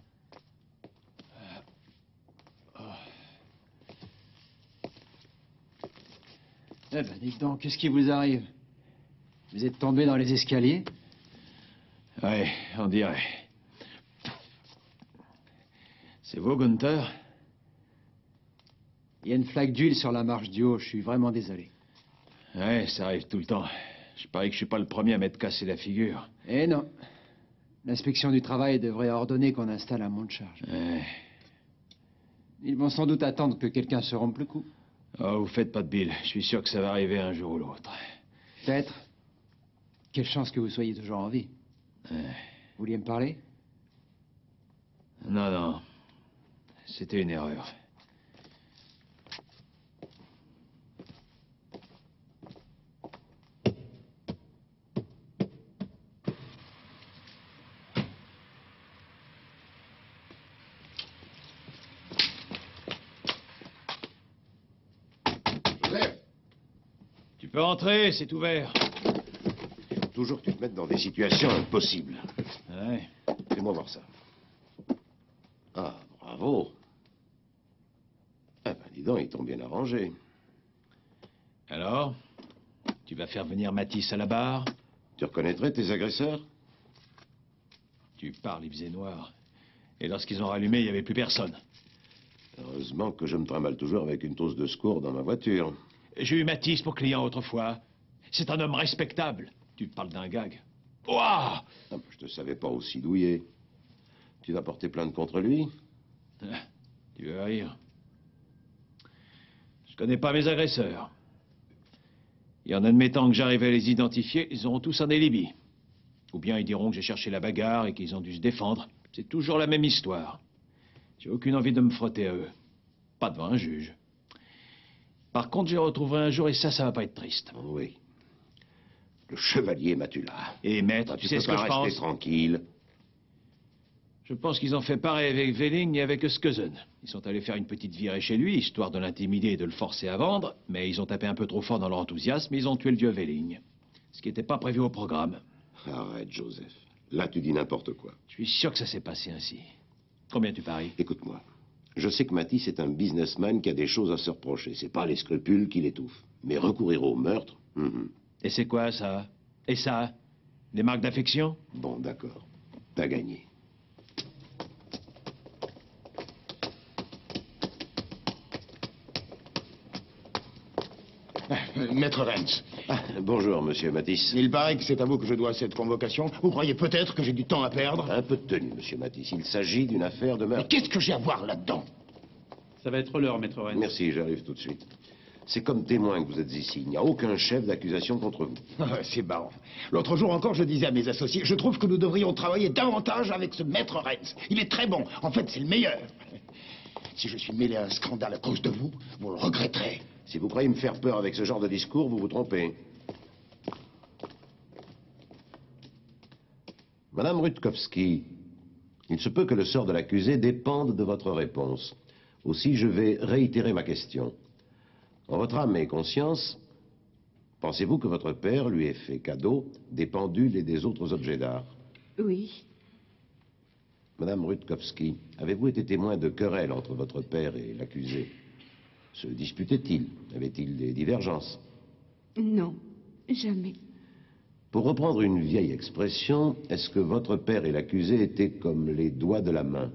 Eh ben, dites donc, qu'est-ce qui vous arrive? Vous êtes tombé dans les escaliers? Ouais, on dirait. C'est vous, Gunther? Il y a une flaque d'huile sur la marche du haut, je suis vraiment désolé. Ouais, ça arrive tout le temps. Je parie que je suis pas le premier à m'être cassé la figure. Eh non. L'inspection du travail devrait ordonner qu'on installe un monte charge. Ouais. Ils vont sans doute attendre que quelqu'un se rompe le cou. Oh, vous faites pas de bile. Je suis sûr que ça va arriver un jour ou l'autre. Peut-être. Quelle chance que vous soyez toujours en vie. Ouais. Vous vouliez me parler? Non, non. C'était une erreur. Tu peux entrer, c'est ouvert. Toujours que tu te mettes dans des situations impossibles. Ouais. Laissez-moi voir ça. Ah, bravo. Eh ben, dis donc, ils t'ont bien arrangé. Alors, tu vas faire venir Matisse à la barre? Tu reconnaîtrais tes agresseurs? Tu parles, il faisait noir. Et lorsqu'ils ont rallumé, il n'y avait plus personne. Heureusement que je me trimballe toujours avec une trousse de secours dans ma voiture. J'ai eu Matisse pour client autrefois. C'est un homme respectable. Tu parles d'un gag. Ouah! Je te savais pas aussi douillet. Tu vas porter plainte contre lui? Tu veux rire? Je connais pas mes agresseurs. Et en admettant que j'arrive à les identifier, ils auront tous un alibi. Ou bien ils diront que j'ai cherché la bagarre et qu'ils ont dû se défendre. C'est toujours la même histoire. J'ai aucune envie de me frotter à eux. Pas devant un juge. Par contre, je les retrouverai un jour et ça va pas être triste. Oui. Le chevalier Matula. Et maître, tu sais ce que je pense? Rester tranquille. Je pense qu'ils ont fait pareil avec Welling et avec Skeusen. Ils sont allés faire une petite virée chez lui, histoire de l'intimider et de le forcer à vendre, mais ils ont tapé un peu trop fort dans leur enthousiasme et ils ont tué le dieu Welling. Ce qui n'était pas prévu au programme. Arrête, Joseph. Là, tu dis n'importe quoi. Je suis sûr que ça s'est passé ainsi. Combien tu paries? Écoute-moi. Je sais que Matisse est un businessman qui a des choses à se reprocher. C'est pas les scrupules qui l'étouffent. Mais recourir au meurtre... Et c'est quoi, ça? Et ça? Des marques d'affection? Bon, d'accord. T'as gagné. Maître Renz. Bonjour, monsieur Matisse. Il paraît que c'est à vous que je dois cette convocation. Vous croyez peut-être que j'ai du temps à perdre? Un peu de tenue, monsieur Matisse. Il s'agit d'une affaire de meurtre. Mais qu'est-ce que j'ai à voir là-dedans? Ça va être l'heure, maître Renz. Merci, j'arrive tout de suite. C'est comme témoin que vous êtes ici. Il n'y a aucun chef d'accusation contre vous. C'est marrant. L'autre jour encore, je disais à mes associés, je trouve que nous devrions travailler davantage avec ce maître Renz. Il est très bon. En fait, c'est le meilleur. Si je suis mêlé à un scandale à cause de vous, vous le regretterez. Si vous croyez me faire peur avec ce genre de discours, vous vous trompez. Madame Rutkowski, il se peut que le sort de l'accusé dépende de votre réponse. Aussi, je vais réitérer ma question. En votre âme et conscience, pensez-vous que votre père lui ait fait cadeau des pendules et des autres objets d'art? Oui. Madame Rutkowski, avez-vous été témoin de querelles entre votre père et l'accusé? Se disputaient-ils? Avaient-ils des divergences? Non, jamais. Pour reprendre une vieille expression, est-ce que votre père et l'accusé étaient comme les doigts de la main?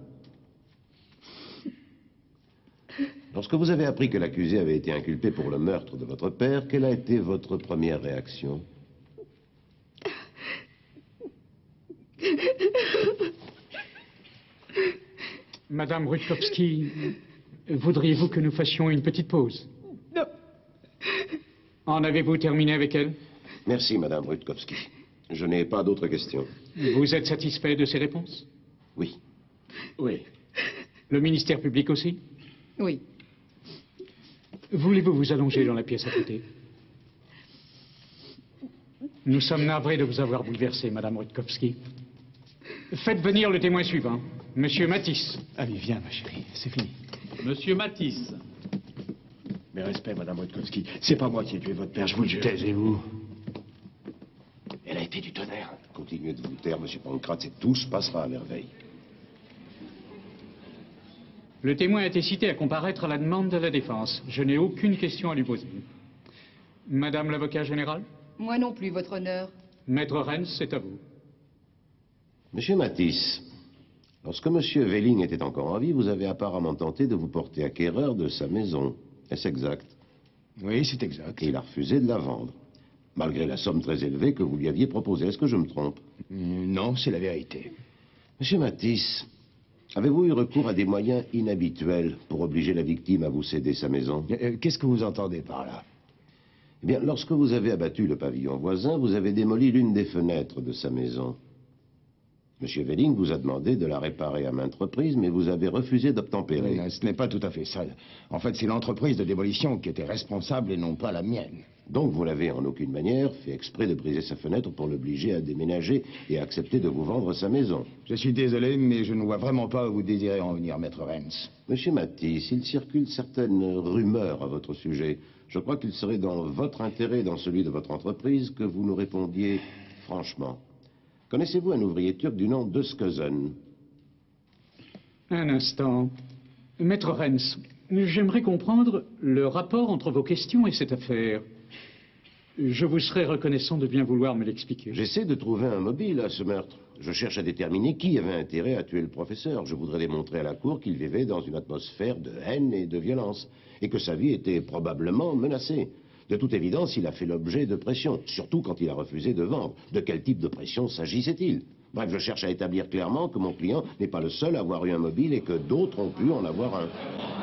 Lorsque vous avez appris que l'accusé avait été inculpé pour le meurtre de votre père, quelle a été votre première réaction? Madame Rutkowski, voudriez-vous que nous fassions une petite pause? Non. En avez-vous terminé avec elle? Merci, Madame Rutkowski. Je n'ai pas d'autres questions. Vous êtes satisfait de ces réponses? Oui. Oui. Le ministère public aussi? Oui. Voulez-vous vous allonger dans la pièce à côté? Nous sommes navrés de vous avoir bouleversé, Madame Rutkowski. Faites venir le témoin suivant, Monsieur Matisse. Allez, viens, ma chérie, c'est fini. Monsieur Matisse. Mes respects, Madame Rutkowski. C'est pas moi qui ai tué votre père, je vous le jure. Taisez-vous. Elle a été du tonnerre. Continuez de vous taire, Monsieur Pancrate, et tout se passera à merveille. Le témoin a été cité à comparaître à la demande de la défense. Je n'ai aucune question à lui poser. Madame l'avocat général? Moi non plus, votre honneur. Maître Renz, c'est à vous. Monsieur Matisse, lorsque Monsieur Welling était encore en vie, vous avez apparemment tenté de vous porter acquéreur de sa maison. Est-ce exact? Oui, c'est exact. Et il a refusé de la vendre, malgré la somme très élevée que vous lui aviez proposée. Est-ce que je me trompe? Non, c'est la vérité. Monsieur Matisse, avez-vous eu recours à des moyens inhabituels pour obliger la victime à vous céder sa maison? Qu'est-ce que vous entendez par là? Eh bien, lorsque vous avez abattu le pavillon voisin, vous avez démoli l'une des fenêtres de sa maison. Monsieur Welling vous a demandé de la réparer à maintes reprises, mais vous avez refusé d'obtempérer. Non, ce n'est pas tout à fait ça. En fait, c'est l'entreprise de démolition qui était responsable et non pas la mienne. Donc vous n'avez en aucune manière fait exprès de briser sa fenêtre pour l'obliger à déménager et à accepter de vous vendre sa maison. Je suis désolé, mais je ne vois vraiment pas où vous désirez en venir, maître Renz. Monsieur Matisse, il circule certaines rumeurs à votre sujet. Je crois qu'il serait dans votre intérêt et dans celui de votre entreprise que vous nous répondiez franchement. Connaissez-vous un ouvrier turc du nom d'Özközen? Un instant. Maître Renz, j'aimerais comprendre le rapport entre vos questions et cette affaire. Je vous serais reconnaissant de bien vouloir me l'expliquer. J'essaie de trouver un mobile à ce meurtre. Je cherche à déterminer qui avait intérêt à tuer le professeur. Je voudrais démontrer à la cour qu'il vivait dans une atmosphère de haine et de violence, et que sa vie était probablement menacée. De toute évidence, il a fait l'objet de pression, surtout quand il a refusé de vendre. De quel type de pression s'agissait-il? Bref, je cherche à établir clairement que mon client n'est pas le seul à avoir eu un mobile et que d'autres ont pu en avoir un.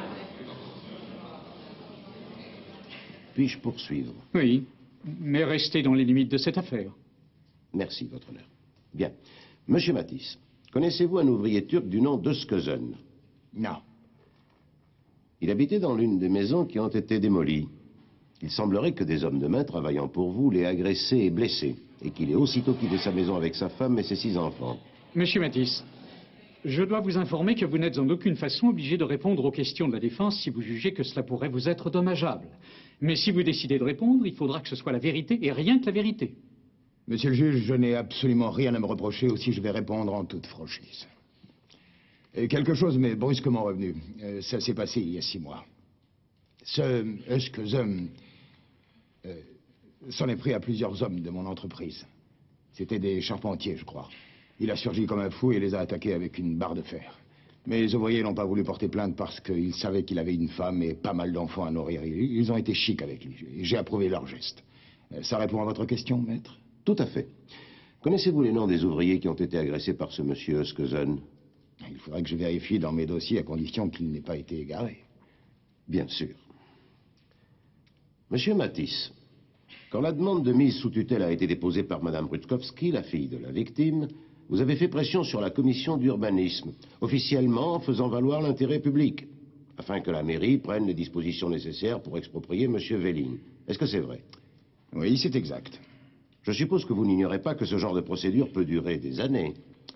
Puis-je poursuivre? Oui, mais restez dans les limites de cette affaire. Merci, votre honneur. Bien. Monsieur Matisse, connaissez-vous un ouvrier turc du nom d'Özközen? Non. Il habitait dans l'une des maisons qui ont été démolies. Il semblerait que des hommes de main travaillant pour vous l'aient agressé et blessé, et qu'il ait aussitôt quitté sa maison avec sa femme et ses 6 enfants. Monsieur Matisse, je dois vous informer que vous n'êtes en aucune façon obligé de répondre aux questions de la défense si vous jugez que cela pourrait vous être dommageable. Mais si vous décidez de répondre, il faudra que ce soit la vérité et rien que la vérité. Monsieur le juge, je n'ai absolument rien à me reprocher, aussi je vais répondre en toute franchise. Et quelque chose m'est brusquement revenu. Ça s'est passé il y a 6 mois. Ce Özközen s'en est pris à plusieurs hommes de mon entreprise. C'était des charpentiers, je crois. Il a surgi comme un fou et les a attaqués avec une barre de fer. Mais les ouvriers n'ont pas voulu porter plainte parce qu'ils savaient qu'il avait une femme et pas mal d'enfants à nourrir. Ils ont été chics avec lui. J'ai approuvé leur geste. Ça répond à votre question, maître? Tout à fait. Connaissez-vous les noms des ouvriers qui ont été agressés par ce monsieur Özközen? Il faudrait que je vérifie dans mes dossiers à condition qu'il n'ait pas été égaré. Bien sûr. Monsieur Matisse, quand la demande de mise sous tutelle a été déposée par Madame Rutkowski, la fille de la victime, vous avez fait pression sur la commission d'urbanisme, officiellement faisant valoir l'intérêt public, afin que la mairie prenne les dispositions nécessaires pour exproprier Monsieur Velling. Est-ce que c'est vrai? Oui, c'est exact. Je suppose que vous n'ignorez pas que ce genre de procédure peut durer des années.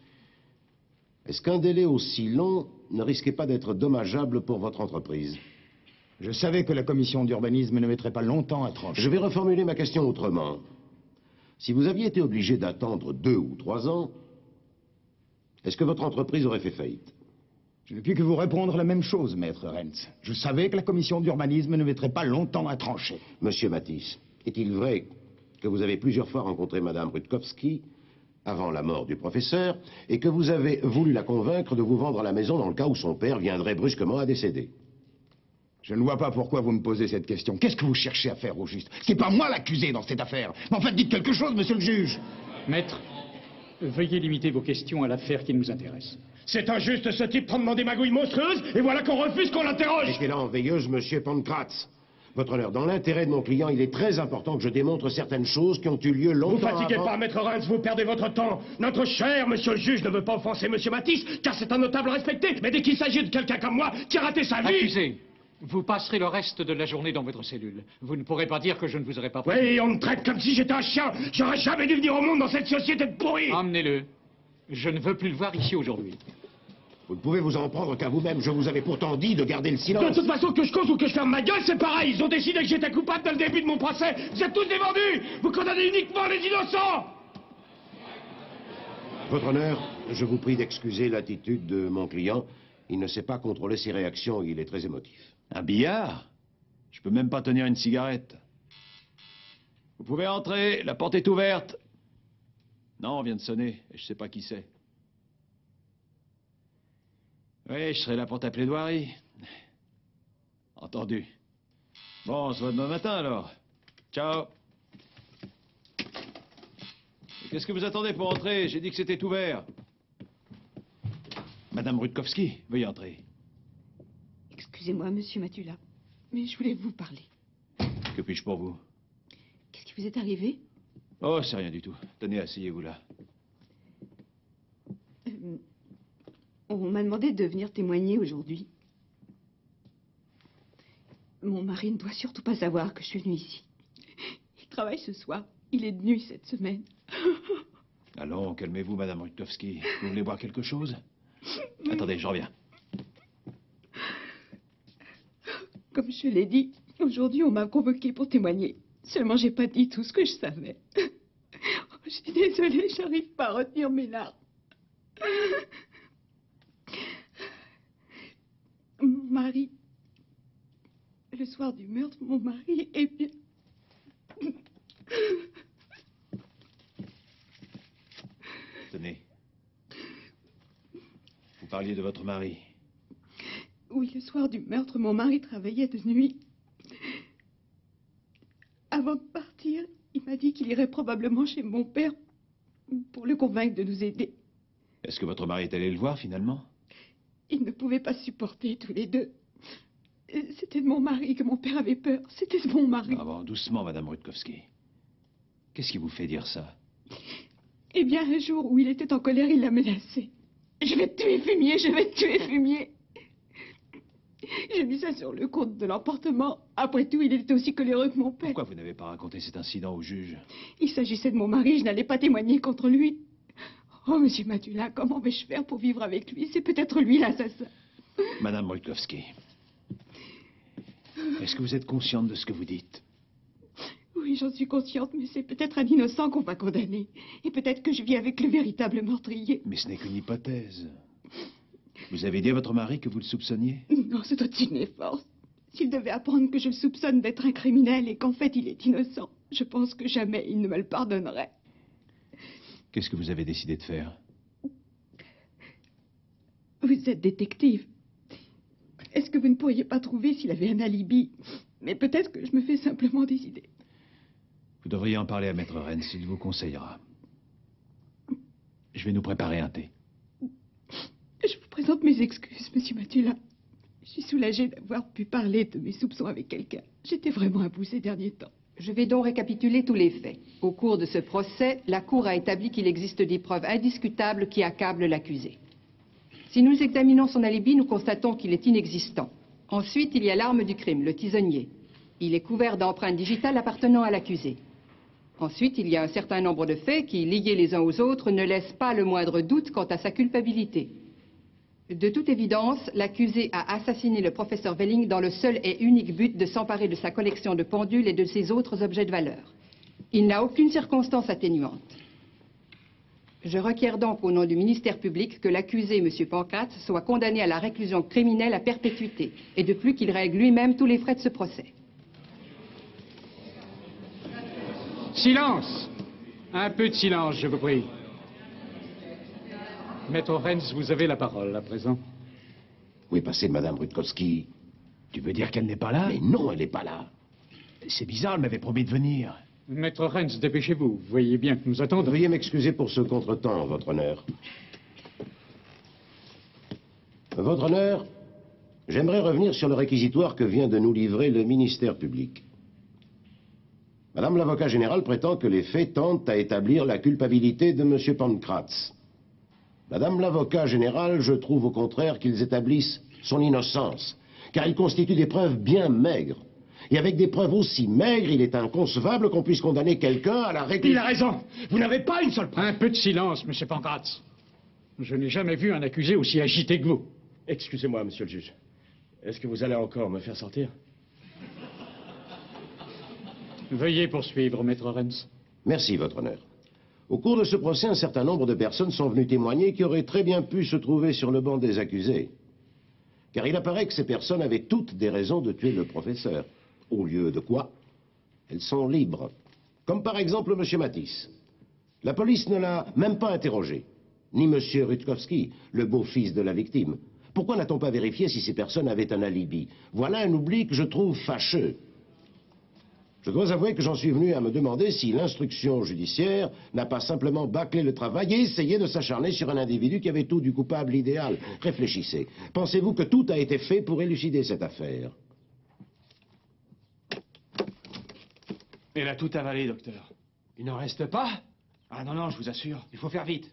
Est-ce qu'un délai aussi long ne risquait pas d'être dommageable pour votre entreprise? Je savais que la commission d'urbanisme ne mettrait pas longtemps à trancher. Je vais reformuler ma question autrement. Si vous aviez été obligé d'attendre 2 ou 3 ans, est-ce que votre entreprise aurait fait faillite? Je ne puis que vous répondre la même chose, maître Renz. Je savais que la commission d'urbanisme ne mettrait pas longtemps à trancher. Monsieur Matisse, est-il vrai que vous avez plusieurs fois rencontré Madame Rutkowski avant la mort du professeur et que vous avez voulu la convaincre de vous vendre la maison dans le cas où son père viendrait brusquement à décéder? Je ne vois pas pourquoi vous me posez cette question. Qu'est-ce que vous cherchez à faire au juste? C'est pas moi l'accusé dans cette affaire. Mais en fait, dites quelque chose, monsieur le juge. Maître, veuillez limiter vos questions à l'affaire qui nous intéresse. C'est injuste, ce type prend des magouilles monstrueuses, et voilà qu'on refuse qu'on l'interroge. Mettez là en veilleuse, monsieur Pankratz. Votre honneur, dans l'intérêt de mon client, il est très important que je démontre certaines choses qui ont eu lieu longtemps Vous fatiguez avant... pas, maître Renz, vous perdez votre temps. Notre cher monsieur le juge ne veut pas offenser monsieur Matisse, car c'est un notable respecté. Mais dès qu'il s'agit de quelqu'un comme moi, qui a raté sa vie... Accusé, vous passerez le reste de la journée dans votre cellule. Vous ne pourrez pas dire que je ne vous aurais pas prévenu. Oui, on me traite comme si j'étais un chien. J'aurais jamais dû venir au monde dans cette société de pourris. Emmenez-le. Je ne veux plus le voir ici aujourd'hui. Vous ne pouvez vous en prendre qu'à vous-même. Je vous avais pourtant dit de garder le silence. De toute façon, que je cause ou que je ferme ma gueule, c'est pareil. Ils ont décidé que j'étais coupable dès le début de mon procès. Vous êtes tous des vendus. Vous condamnez uniquement les innocents. Votre honneur, je vous prie d'excuser l'attitude de mon client. Il ne sait pas contrôler ses réactions. Il est très émotif. Un billard? Je peux même pas tenir une cigarette. Vous pouvez entrer, la porte est ouverte. Non, on vient de sonner, et je sais pas qui c'est. Oui, je serai là pour ta plaidoirie. Entendu. Bon, on se voit demain matin, alors. Ciao. Qu'est-ce que vous attendez pour entrer? J'ai dit que c'était ouvert. Madame Rutkowski, veuillez entrer. Excusez-moi, monsieur Matula, mais je voulais vous parler. Que puis-je pour vous? Qu'est-ce qui vous est arrivé? Oh, c'est rien du tout. Tenez, asseyez-vous là. On m'a demandé de venir témoigner aujourd'hui. Mon mari ne doit surtout pas savoir que je suis venue ici. Il travaille ce soir. Il est de nuit cette semaine. Allons, calmez-vous, Madame Rutkowski. Vous voulez boire quelque chose? Attendez, je reviens. Comme je l'ai dit, aujourd'hui on m'a convoqué pour témoigner. Seulement j'ai pas dit tout ce que je savais. J'ai désolée, j'arrive pas à retenir mes larmes. Mon mari... Le soir du meurtre, mon mari est bien... Tenez. Vous parliez de votre mari. Oui, le soir du meurtre, mon mari travaillait de nuit. Avant de partir, il m'a dit qu'il irait probablement chez mon père pour le convaincre de nous aider. Est-ce que votre mari est allé le voir, finalement? Ils ne pouvaient pas supporter tous les deux. C'était de mon mari que mon père avait peur. C'était de mon mari. Ah bon, doucement, Madame Rutkowski. Qu'est-ce qui vous fait dire ça? Eh bien, un jour où il était en colère, il l'a menacé. Je vais te tuer, Fumier, je vais te tuer, Fumier. J'ai mis ça sur le compte de l'emportement. Après tout, il était aussi coléreux que mon père. Pourquoi vous n'avez pas raconté cet incident au juge? Il s'agissait de mon mari, je n'allais pas témoigner contre lui. Oh, monsieur Matula, comment vais-je faire pour vivre avec lui? C'est peut-être lui l'assassin. Madame Rutkowski, est-ce que vous êtes consciente de ce que vous dites? Oui, j'en suis consciente, mais c'est peut-être un innocent qu'on va condamner. Et peut-être que je vis avec le véritable meurtrier. Mais ce n'est qu'une hypothèse. Vous avez dit à votre mari que vous le soupçonniez? Non, c'est au-dessus de mes forces. S'il devait apprendre que je le soupçonne d'être un criminel et qu'en fait il est innocent, je pense que jamais il ne me le pardonnerait. Qu'est-ce que vous avez décidé de faire? Vous êtes détective. Est-ce que vous ne pourriez pas trouver s'il avait un alibi? Mais peut-être que je me fais simplement des idées. Vous devriez en parler à Maître Rennes, il vous conseillera. Je vais nous préparer un thé. Je vous présente mes excuses, monsieur Matula. Je suis soulagée d'avoir pu parler de mes soupçons avec quelqu'un. J'étais vraiment à bout ces derniers temps. Je vais donc récapituler tous les faits. Au cours de ce procès, la Cour a établi qu'il existe des preuves indiscutables qui accablent l'accusé. Si nous examinons son alibi, nous constatons qu'il est inexistant. Ensuite, il y a l'arme du crime, le tisonnier. Il est couvert d'empreintes digitales appartenant à l'accusé. Ensuite, il y a un certain nombre de faits qui, liés les uns aux autres, ne laissent pas le moindre doute quant à sa culpabilité. De toute évidence, l'accusé a assassiné le professeur Welling dans le seul et unique but de s'emparer de sa collection de pendules et de ses autres objets de valeur. Il n'a aucune circonstance atténuante. Je requiers donc au nom du ministère public que l'accusé, M. Pancrace, soit condamné à la réclusion criminelle à perpétuité, et de plus qu'il règle lui-même tous les frais de ce procès. Silence! Un peu de silence, je vous prie. Maître Renz, vous avez la parole à présent. Où est passée Madame Rutkowski? Tu veux dire qu'elle n'est pas là? Mais non, elle n'est pas là. C'est bizarre, elle m'avait promis de venir. Maître Renz, dépêchez-vous. Vous voyez bien que nous attendons. Veuillez m'excuser pour ce contretemps, Votre Honneur. Votre Honneur, j'aimerais revenir sur le réquisitoire que vient de nous livrer le ministère public. Madame l'avocat général prétend que les faits tendent à établir la culpabilité de M. Pancrace. Madame l'avocat général, je trouve au contraire qu'ils établissent son innocence, car ils constituent des preuves bien maigres. Et avec des preuves aussi maigres, il est inconcevable qu'on puisse condamner quelqu'un à la réclusion. Il a raison. Vous n'avez pas une seule preuve. Un peu de silence, monsieur Pancrace. Je n'ai jamais vu un accusé aussi agité que vous. Excusez-moi, monsieur le juge. Est-ce que vous allez encore me faire sortir? Veuillez poursuivre, maître Renz. Merci, Votre Honneur. Au cours de ce procès, un certain nombre de personnes sont venues témoigner qui auraient très bien pu se trouver sur le banc des accusés. Car il apparaît que ces personnes avaient toutes des raisons de tuer le professeur. Au lieu de quoi, elles sont libres. Comme par exemple M. Matisse. La police ne l'a même pas interrogé. Ni M. Rutkowski, le beau-fils de la victime. Pourquoi n'a-t-on pas vérifié si ces personnes avaient un alibi? Voilà un oubli que je trouve fâcheux. Je dois avouer que j'en suis venu à me demander si l'instruction judiciaire n'a pas simplement bâclé le travail et essayé de s'acharner sur un individu qui avait tout du coupable idéal. Réfléchissez. Pensez-vous que tout a été fait pour élucider cette affaire? Elle a tout avalé, docteur. Il n'en reste pas? Ah non, non, je vous assure. Il faut faire vite.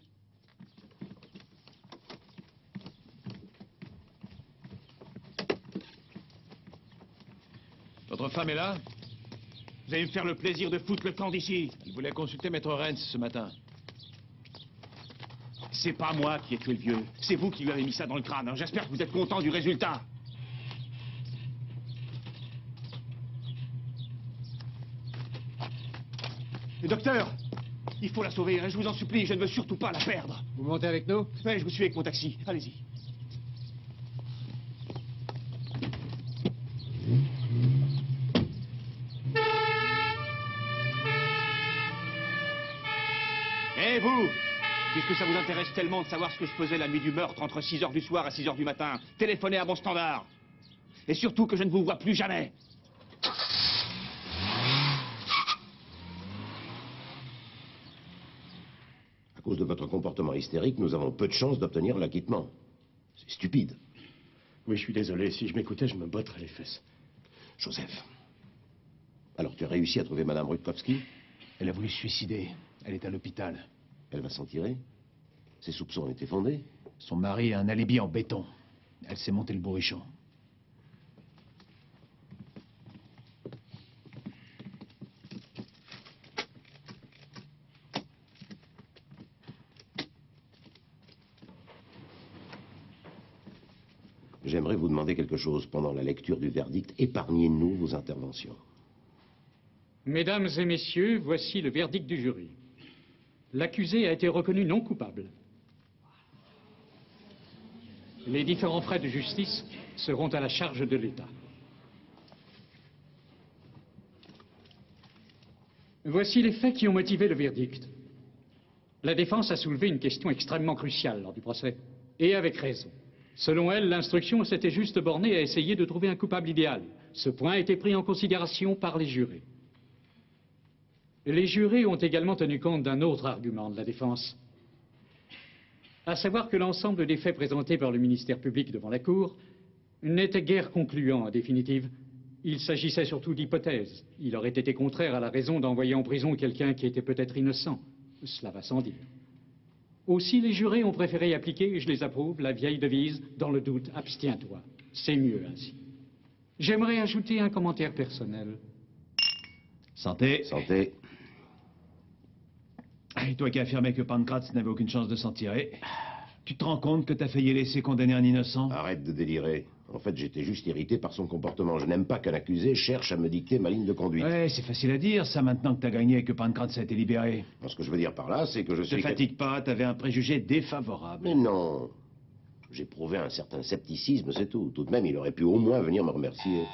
Votre femme est là? Vous allez me faire le plaisir de foutre le camp d'ici. Elle voulait consulter Maître Renz ce matin. C'est pas moi qui ai tué le vieux. C'est vous qui lui avez mis ça dans le crâne. Hein. J'espère que vous êtes content du résultat. Docteur, Il faut la sauver, hein, je vous en supplie, je ne veux surtout pas la perdre. Vous montez avec nous? Oui, je vous suis avec mon taxi. Allez-y. Et vous, puisque ça vous intéresse tellement de savoir ce que je faisais la nuit du meurtre entre 6 heures du soir et 6 heures du matin, téléphonez à mon standard. Et surtout que je ne vous vois plus jamais. À cause de votre comportement hystérique, nous avons peu de chances d'obtenir l'acquittement. C'est stupide. Oui, je suis désolé. Si je m'écoutais, je me botterais les fesses. Joseph. Alors, tu as réussi à trouver Madame Rutkowski? Elle a voulu se suicider. Elle est à l'hôpital. Elle va s'en tirer? Ses soupçons ont été fondés? Son mari a un alibi en béton. Elle s'est montée le bourrichon. J'aimerais vous demander quelque chose pendant la lecture du verdict. Épargnez-nous vos interventions. Mesdames et messieurs, voici le verdict du jury. L'accusé a été reconnu non coupable. Les différents frais de justice seront à la charge de l'État. Voici les faits qui ont motivé le verdict. La défense a soulevé une question extrêmement cruciale lors du procès, et avec raison. Selon elle, l'instruction s'était juste bornée à essayer de trouver un coupable idéal. Ce point a été pris en considération par les jurés. Les jurés ont également tenu compte d'un autre argument de la défense, à savoir que l'ensemble des faits présentés par le ministère public devant la Cour n'étaient guère concluants en définitive. Il s'agissait surtout d'hypothèses. Il aurait été contraire à la raison d'envoyer en prison quelqu'un qui était peut-être innocent. Cela va sans dire. Aussi, les jurés ont préféré appliquer, et je les approuve, la vieille devise « dans le doute, abstiens-toi ». C'est mieux ainsi. J'aimerais ajouter un commentaire personnel. Santé. Santé. Et toi qui affirmais que Pancratz n'avait aucune chance de s'en tirer, tu te rends compte que t'as failli laisser condamner un innocent? Arrête de délirer. En fait, j'étais juste irrité par son comportement. Je n'aime pas qu'un accusé cherche à me dicter ma ligne de conduite. Ouais, c'est facile à dire, ça, maintenant que t'as gagné et que Pancratz a été libéré. Ce que je veux dire par là, c'est que je suis... Ne te fatigue pas, t'avais un préjugé défavorable. Mais non. J'ai prouvé un certain scepticisme, c'est tout. Tout de même, il aurait pu au moins venir me remercier.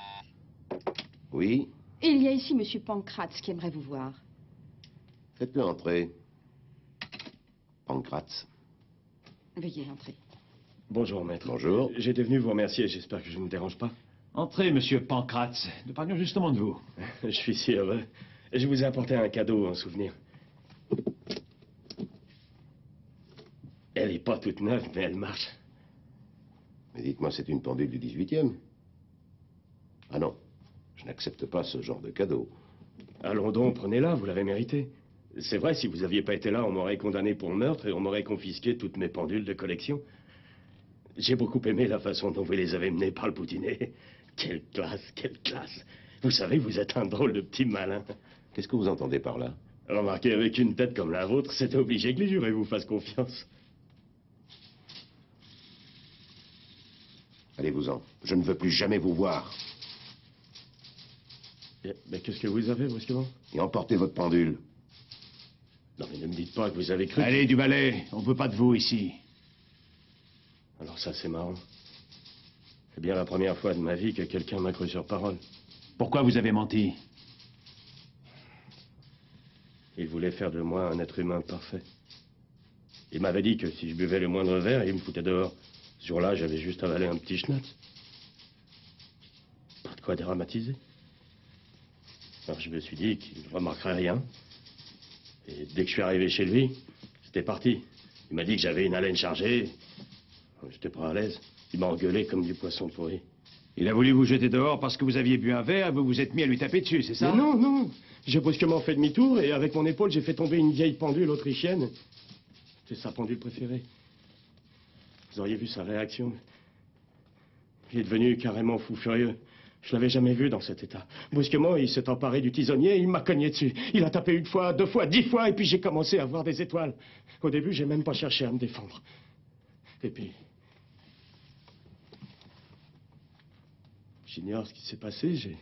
Oui? Il y a ici Monsieur Pancratz qui aimerait vous voir. Faites-le entrer. Pancratz. Veuillez entrer. Bonjour, maître. Bonjour. J'étais venu vous remercier, j'espère que je ne vous dérange pas. Entrez, monsieur Pancratz. Nous parlions justement de vous. Je suis si heureux. Je vous ai apporté un cadeau en souvenir. Elle n'est pas toute neuve, mais elle marche. Mais dites-moi, c'est une pendule du 18e? Ah non, je n'accepte pas ce genre de cadeau. Allons donc, prenez-la, vous l'avez mérité. C'est vrai, si vous n'aviez pas été là, on m'aurait condamné pour meurtre et on m'aurait confisqué toutes mes pendules de collection. J'ai beaucoup aimé la façon dont vous les avez menées par le boutinet. Quelle classe, quelle classe. Vous savez, vous êtes un drôle de petit malin. Qu'est-ce que vous entendez par là? Remarquez, avec une tête comme la vôtre, c'est obligé que les jurés vous fassent confiance. Allez-vous-en. Je ne veux plus jamais vous voir. Mais qu'est-ce que vous avez, brusquement? Et emportez votre pendule. Non, mais ne me dites pas que vous avez cru... Allez, du balai, on veut pas de vous ici. Alors ça, c'est marrant. C'est bien la première fois de ma vie que quelqu'un m'a cru sur parole. Pourquoi vous avez menti? Il voulait faire de moi un être humain parfait. Il m'avait dit que si je buvais le moindre verre, il me foutait dehors. Ce jour-là, j'avais juste avalé un petit schnapps. Pas de quoi dramatiser. Alors je me suis dit qu'il ne remarquerait rien. Et dès que je suis arrivé chez lui, c'était parti. Il m'a dit que j'avais une haleine chargée. J'étais pas à l'aise. Il m'a engueulé comme du poisson pourri. Il a voulu vous jeter dehors parce que vous aviez bu un verre et vous vous êtes mis à lui taper dessus, c'est ça? Mais non, non. J'ai brusquement fait demi-tour et avec mon épaule, j'ai fait tomber une vieille pendule autrichienne. C'est sa pendule préférée. Vous auriez vu sa réaction. Il est devenu carrément fou furieux. Je l'avais jamais vu dans cet état. Brusquement, il s'est emparé du tisonnier et il m'a cogné dessus. Il a tapé 1 fois, 2 fois, 10 fois et puis j'ai commencé à voir des étoiles. Au début, j'ai même pas cherché à me défendre. Et puis... J'ignore ce qui s'est passé, j'ai...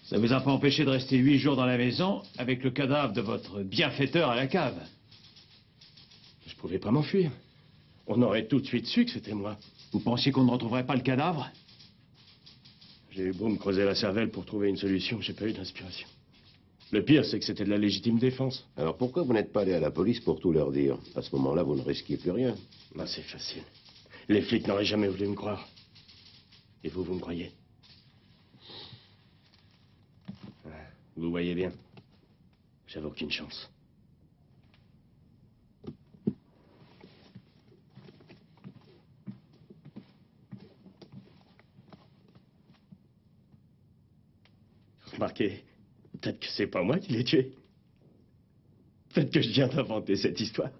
Ça vous a pas empêché de rester 8 jours dans la maison avec le cadavre de votre bienfaiteur à la cave. Je pouvais pas m'enfuir. On aurait tout de suite su que c'était moi. Vous pensiez qu'on ne retrouverait pas le cadavre? J'ai eu beau me creuser la cervelle pour trouver une solution, j'ai pas eu d'inspiration. Le pire, c'est que c'était de la légitime défense. Alors pourquoi vous n'êtes pas allé à la police pour tout leur dire? À ce moment-là, vous ne risquiez plus rien. Ben, c'est facile. Les flics n'auraient jamais voulu me croire. Et vous, vous me croyez? Vous voyez bien. J'avais aucune chance. Remarquez, peut-être que c'est pas moi qui l'ai tué. Peut-être que je viens d'inventer cette histoire.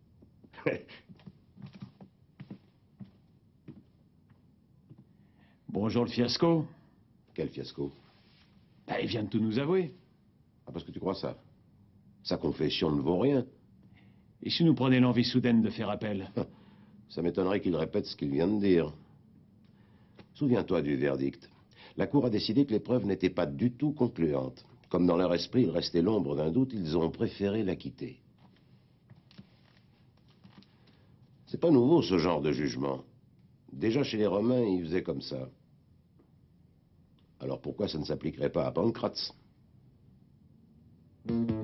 Bonjour le fiasco. Quel fiasco? Ben, il vient de tout nous avouer. Ah, parce que tu crois ça? Sa confession ne vaut rien. Et si nous prenait l'envie soudaine de faire appel? Ça m'étonnerait qu'il répète ce qu'il vient de dire. Souviens-toi du verdict. La Cour a décidé que les preuves n'étaient pas du tout concluantes. Comme dans leur esprit, il restait l'ombre d'un doute, ils ont préféré l'acquitter. C'est pas nouveau, ce genre de jugement. Déjà chez les Romains, ils faisaient comme ça. Alors pourquoi ça ne s'appliquerait pas à Pancrate?